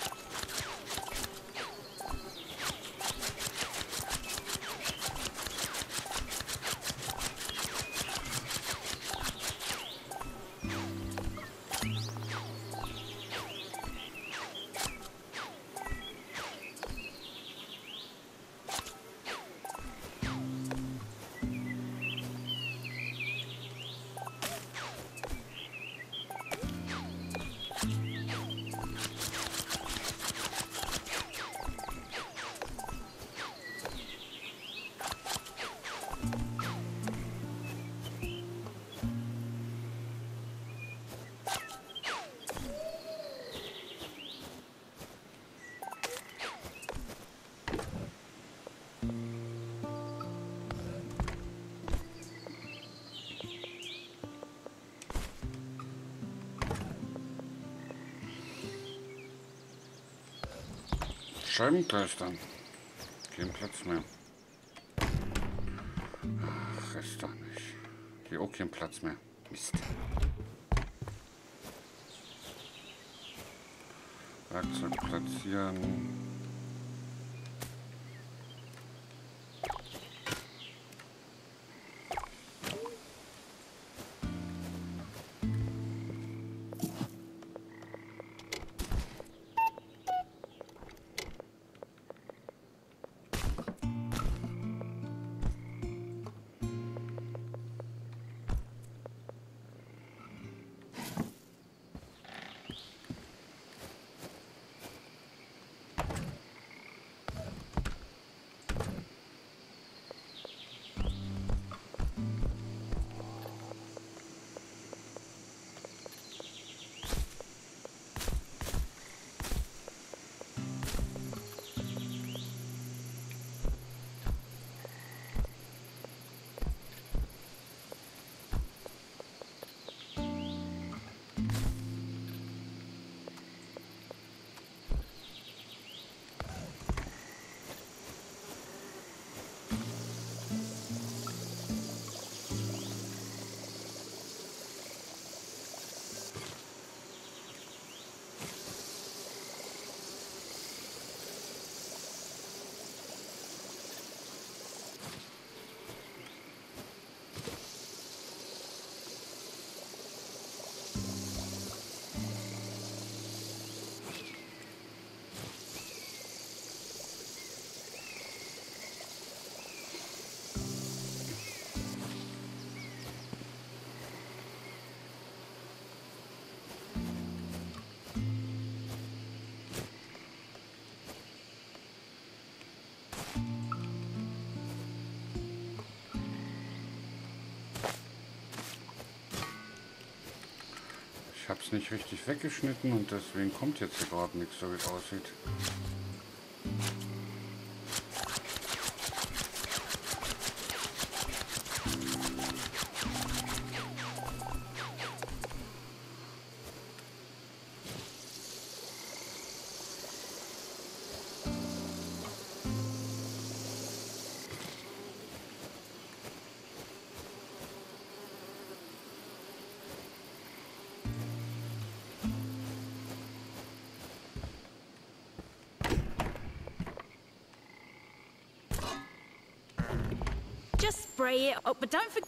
Scheibenkleistern. Kein Platz mehr. Ach, ist doch nicht. Hier auch kein Platz mehr. Mist. Werkzeug platzieren. Ich habe es nicht richtig weggeschnitten und deswegen kommt jetzt hier gerade nichts, so wie es aussieht. Just spray it. Oh, but don't forget...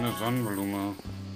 eine Sonnenblume.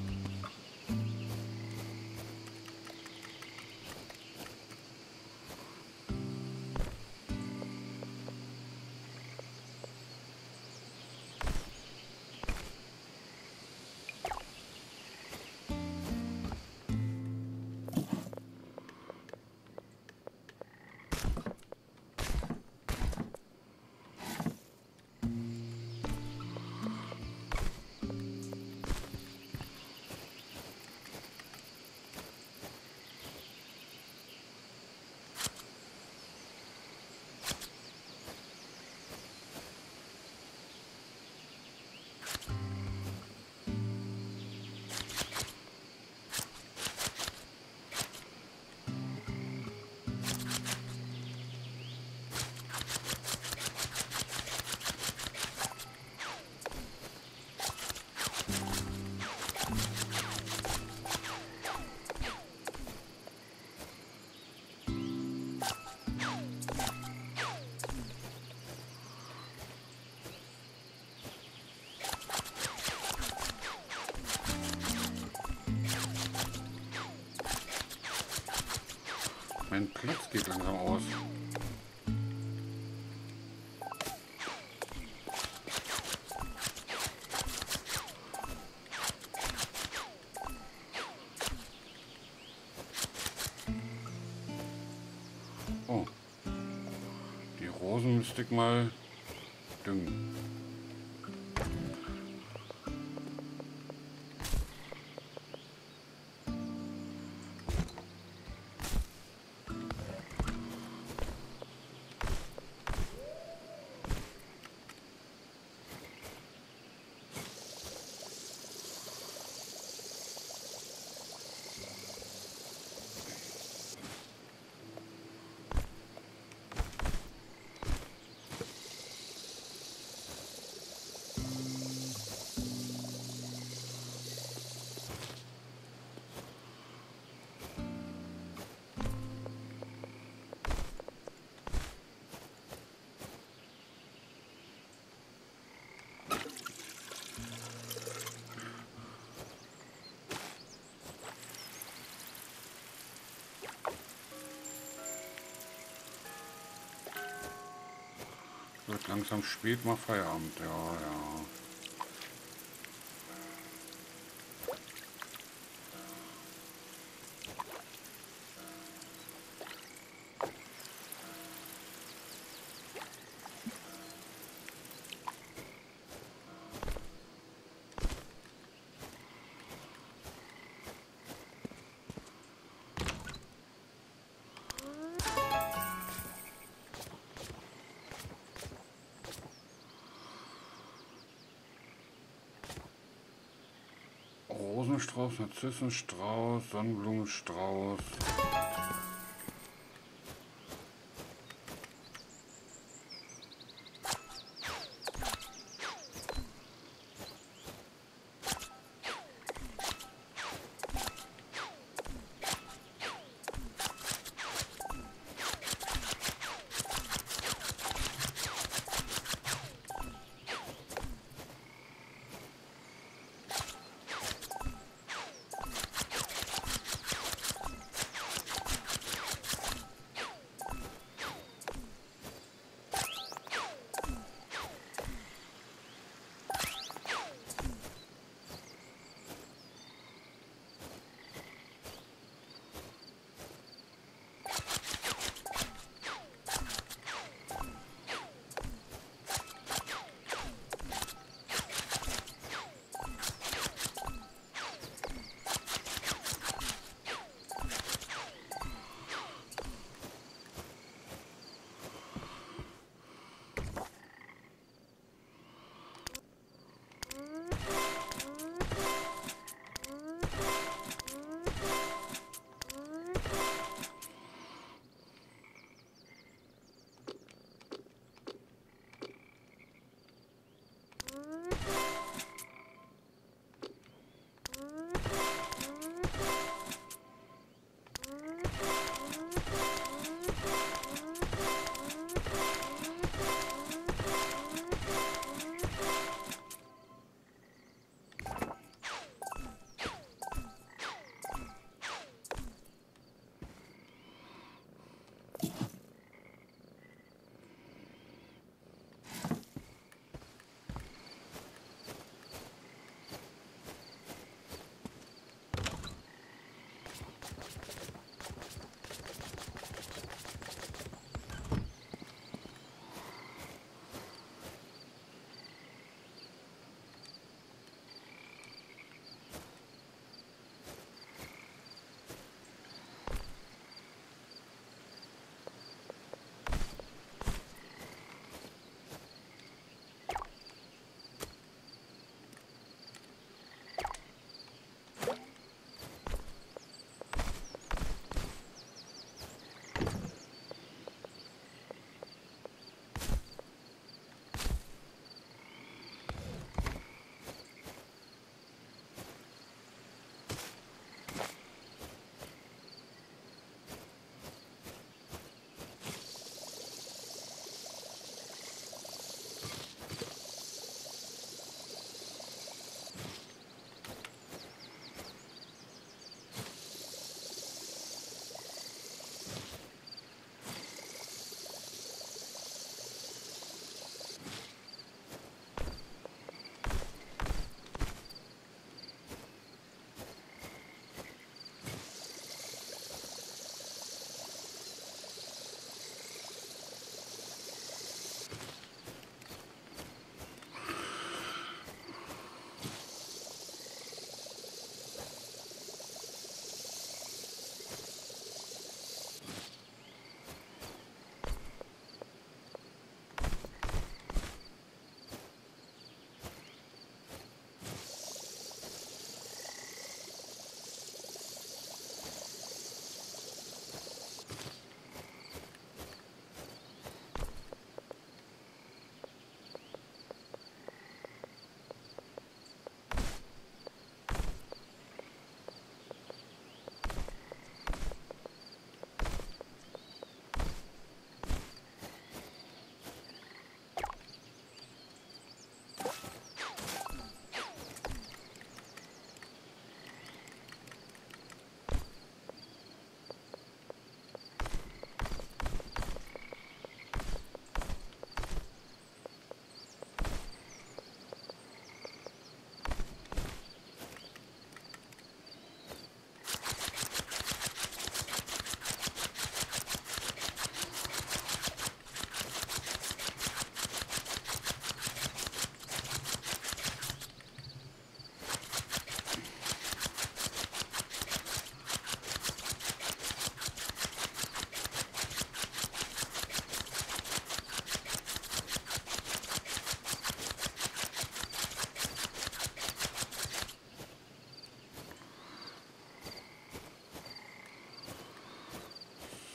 Mein Platz geht langsam aus. Oh. Die Rosen müsste ich mal düngen. Wird langsam spät, mal Feierabend, ja, ja. Rosenstrauß, Narzissenstrauß, Sonnenblumenstrauß.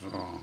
So.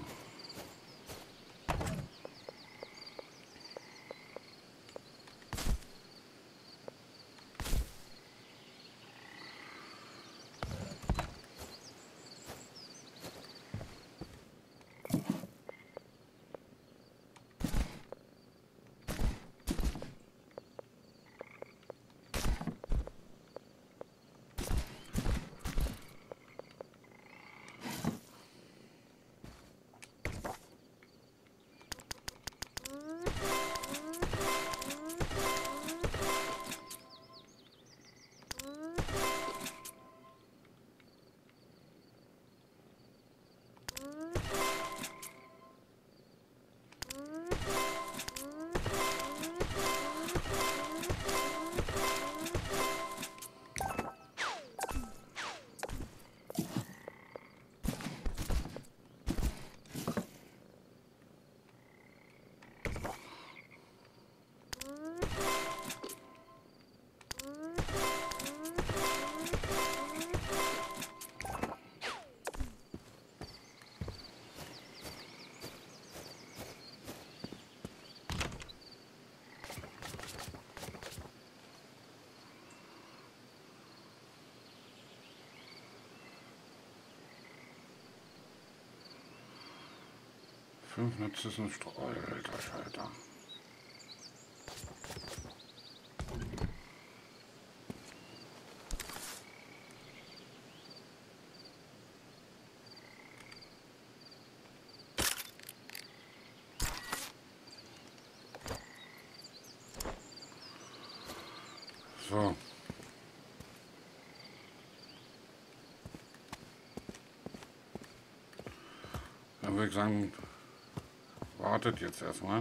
Fünf Narzissen, alter Schalter. So. Dann würde ich sagen, wartet jetzt erstmal.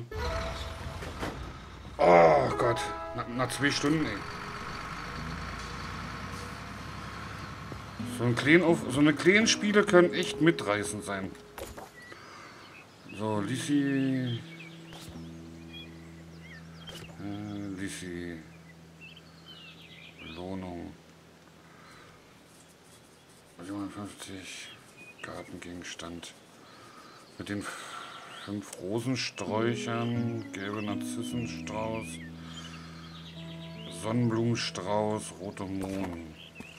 Oh Gott, nach, nach zwei Stunden, ey. So, ein klein auf, so eine kleinen Spiele können echt mitreißend sein. So, Lissi. Äh, Lissi. Belohnung. siebenundfünfzig. Gartengegenstand. Mit den fünf Rosensträuchern, gelbe Narzissenstrauß, Sonnenblumenstrauß, rote Mohn.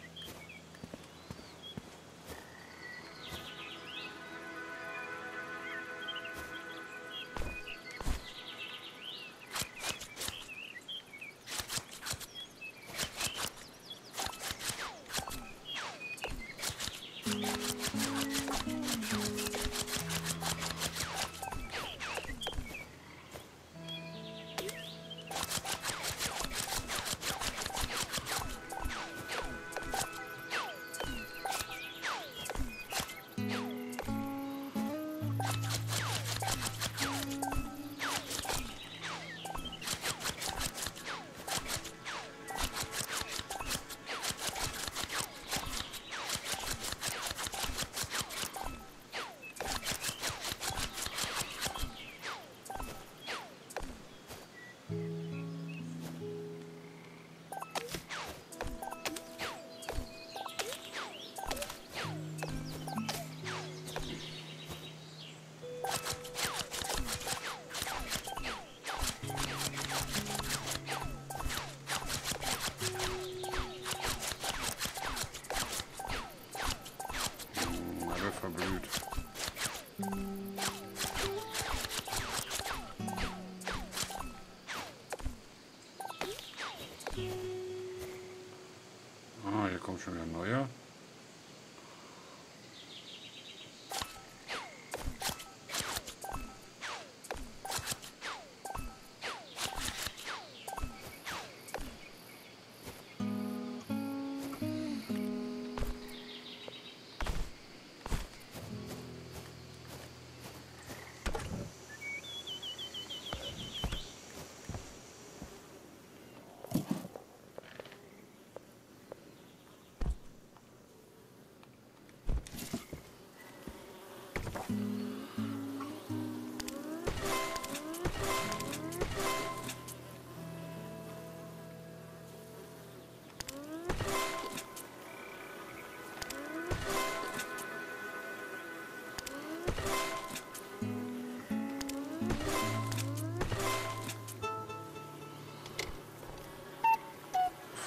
Ah, hier kommt schon wieder ein neuer.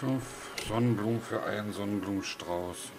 Fünf Sonnenblumen für einen Sonnenblumenstrauß.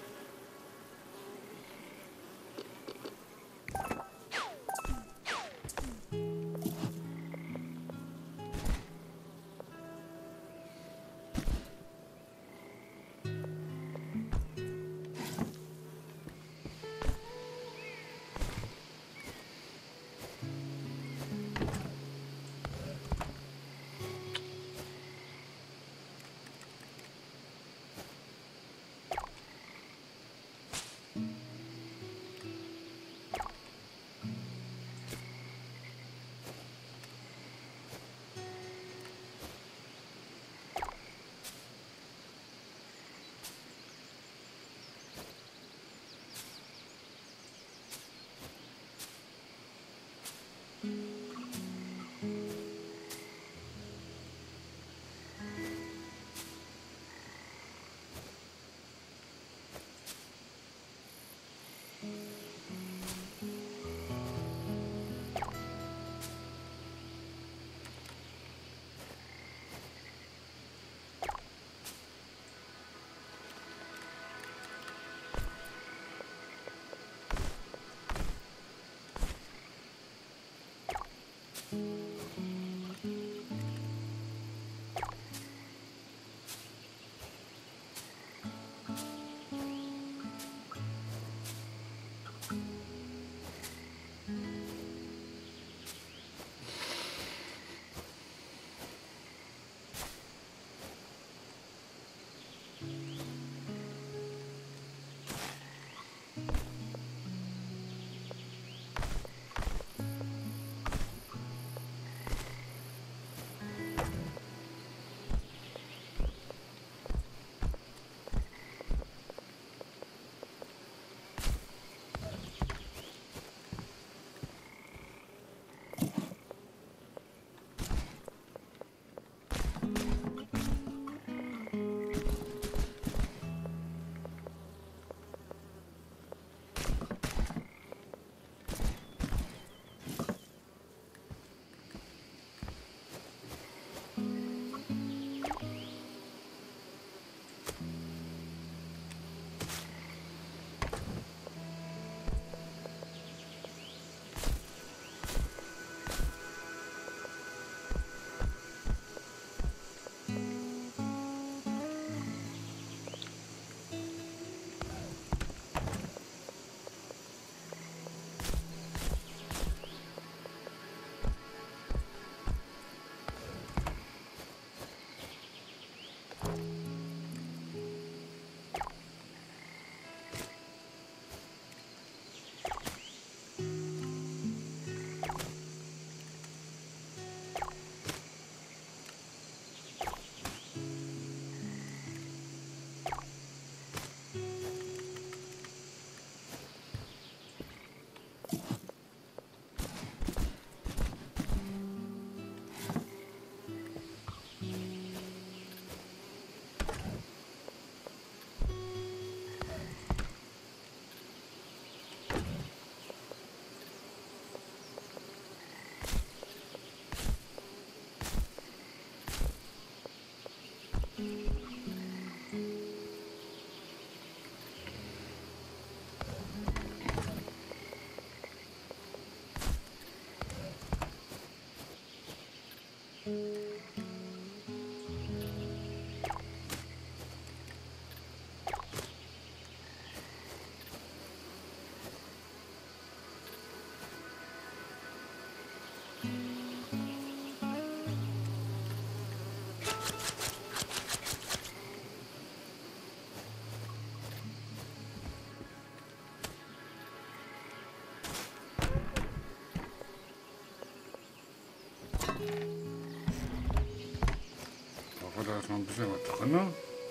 Da ist noch ein bisschen was drin.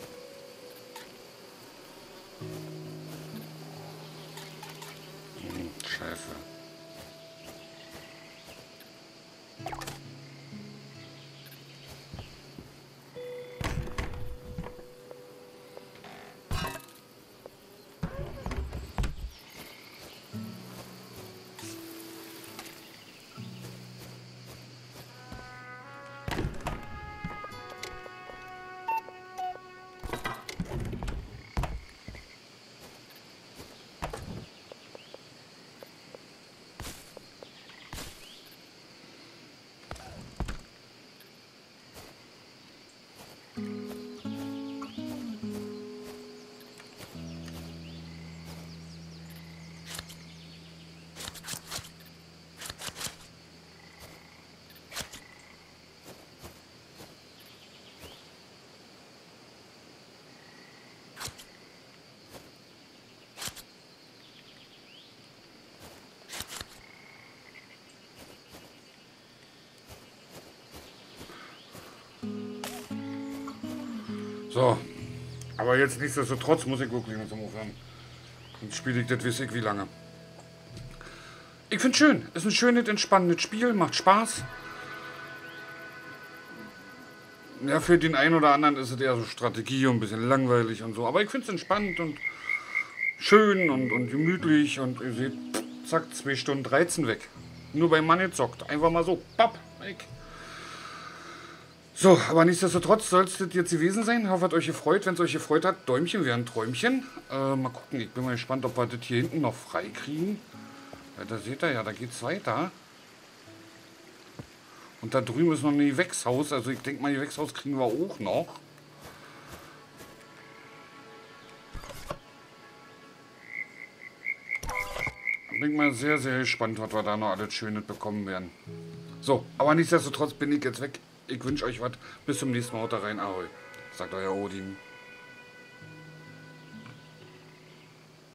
Hm, scheiße. So. Aber jetzt nichtsdestotrotz muss ich wirklich mit so aufhören. Dann spiele ich das weiß ich wie lange. Ich finde es schön. Ist ein schönes, entspannendes Spiel. Macht Spaß. Ja, für den einen oder anderen ist es eher so Strategie und ein bisschen langweilig und so. Aber ich finde es entspannt und schön und, und gemütlich. Und ihr seht, zack, zwei Stunden dreizehn weg. Nur beim Mann gezockt. Einfach mal so, papp, weg. So, aber nichtsdestotrotz soll es das jetzt gewesen sein. Ich hoffe, hat euch gefreut. Wenn es euch gefreut hat, Däumchen wäre ein Träumchen. Äh, mal gucken, ich bin mal gespannt, ob wir das hier hinten noch frei kriegen. Ja, da seht ihr ja, da geht es weiter. Und da drüben ist noch ein Gewächshaus. Also ich denke mal, Gewächshaus kriegen wir auch noch. Bin mal sehr, sehr gespannt, was wir da noch alles Schönes bekommen werden. So, aber nichtsdestotrotz bin ich jetzt weg. Ich wünsche euch was. Bis zum nächsten Mal. Haut rein, Ahoi. Sagt euer Odin.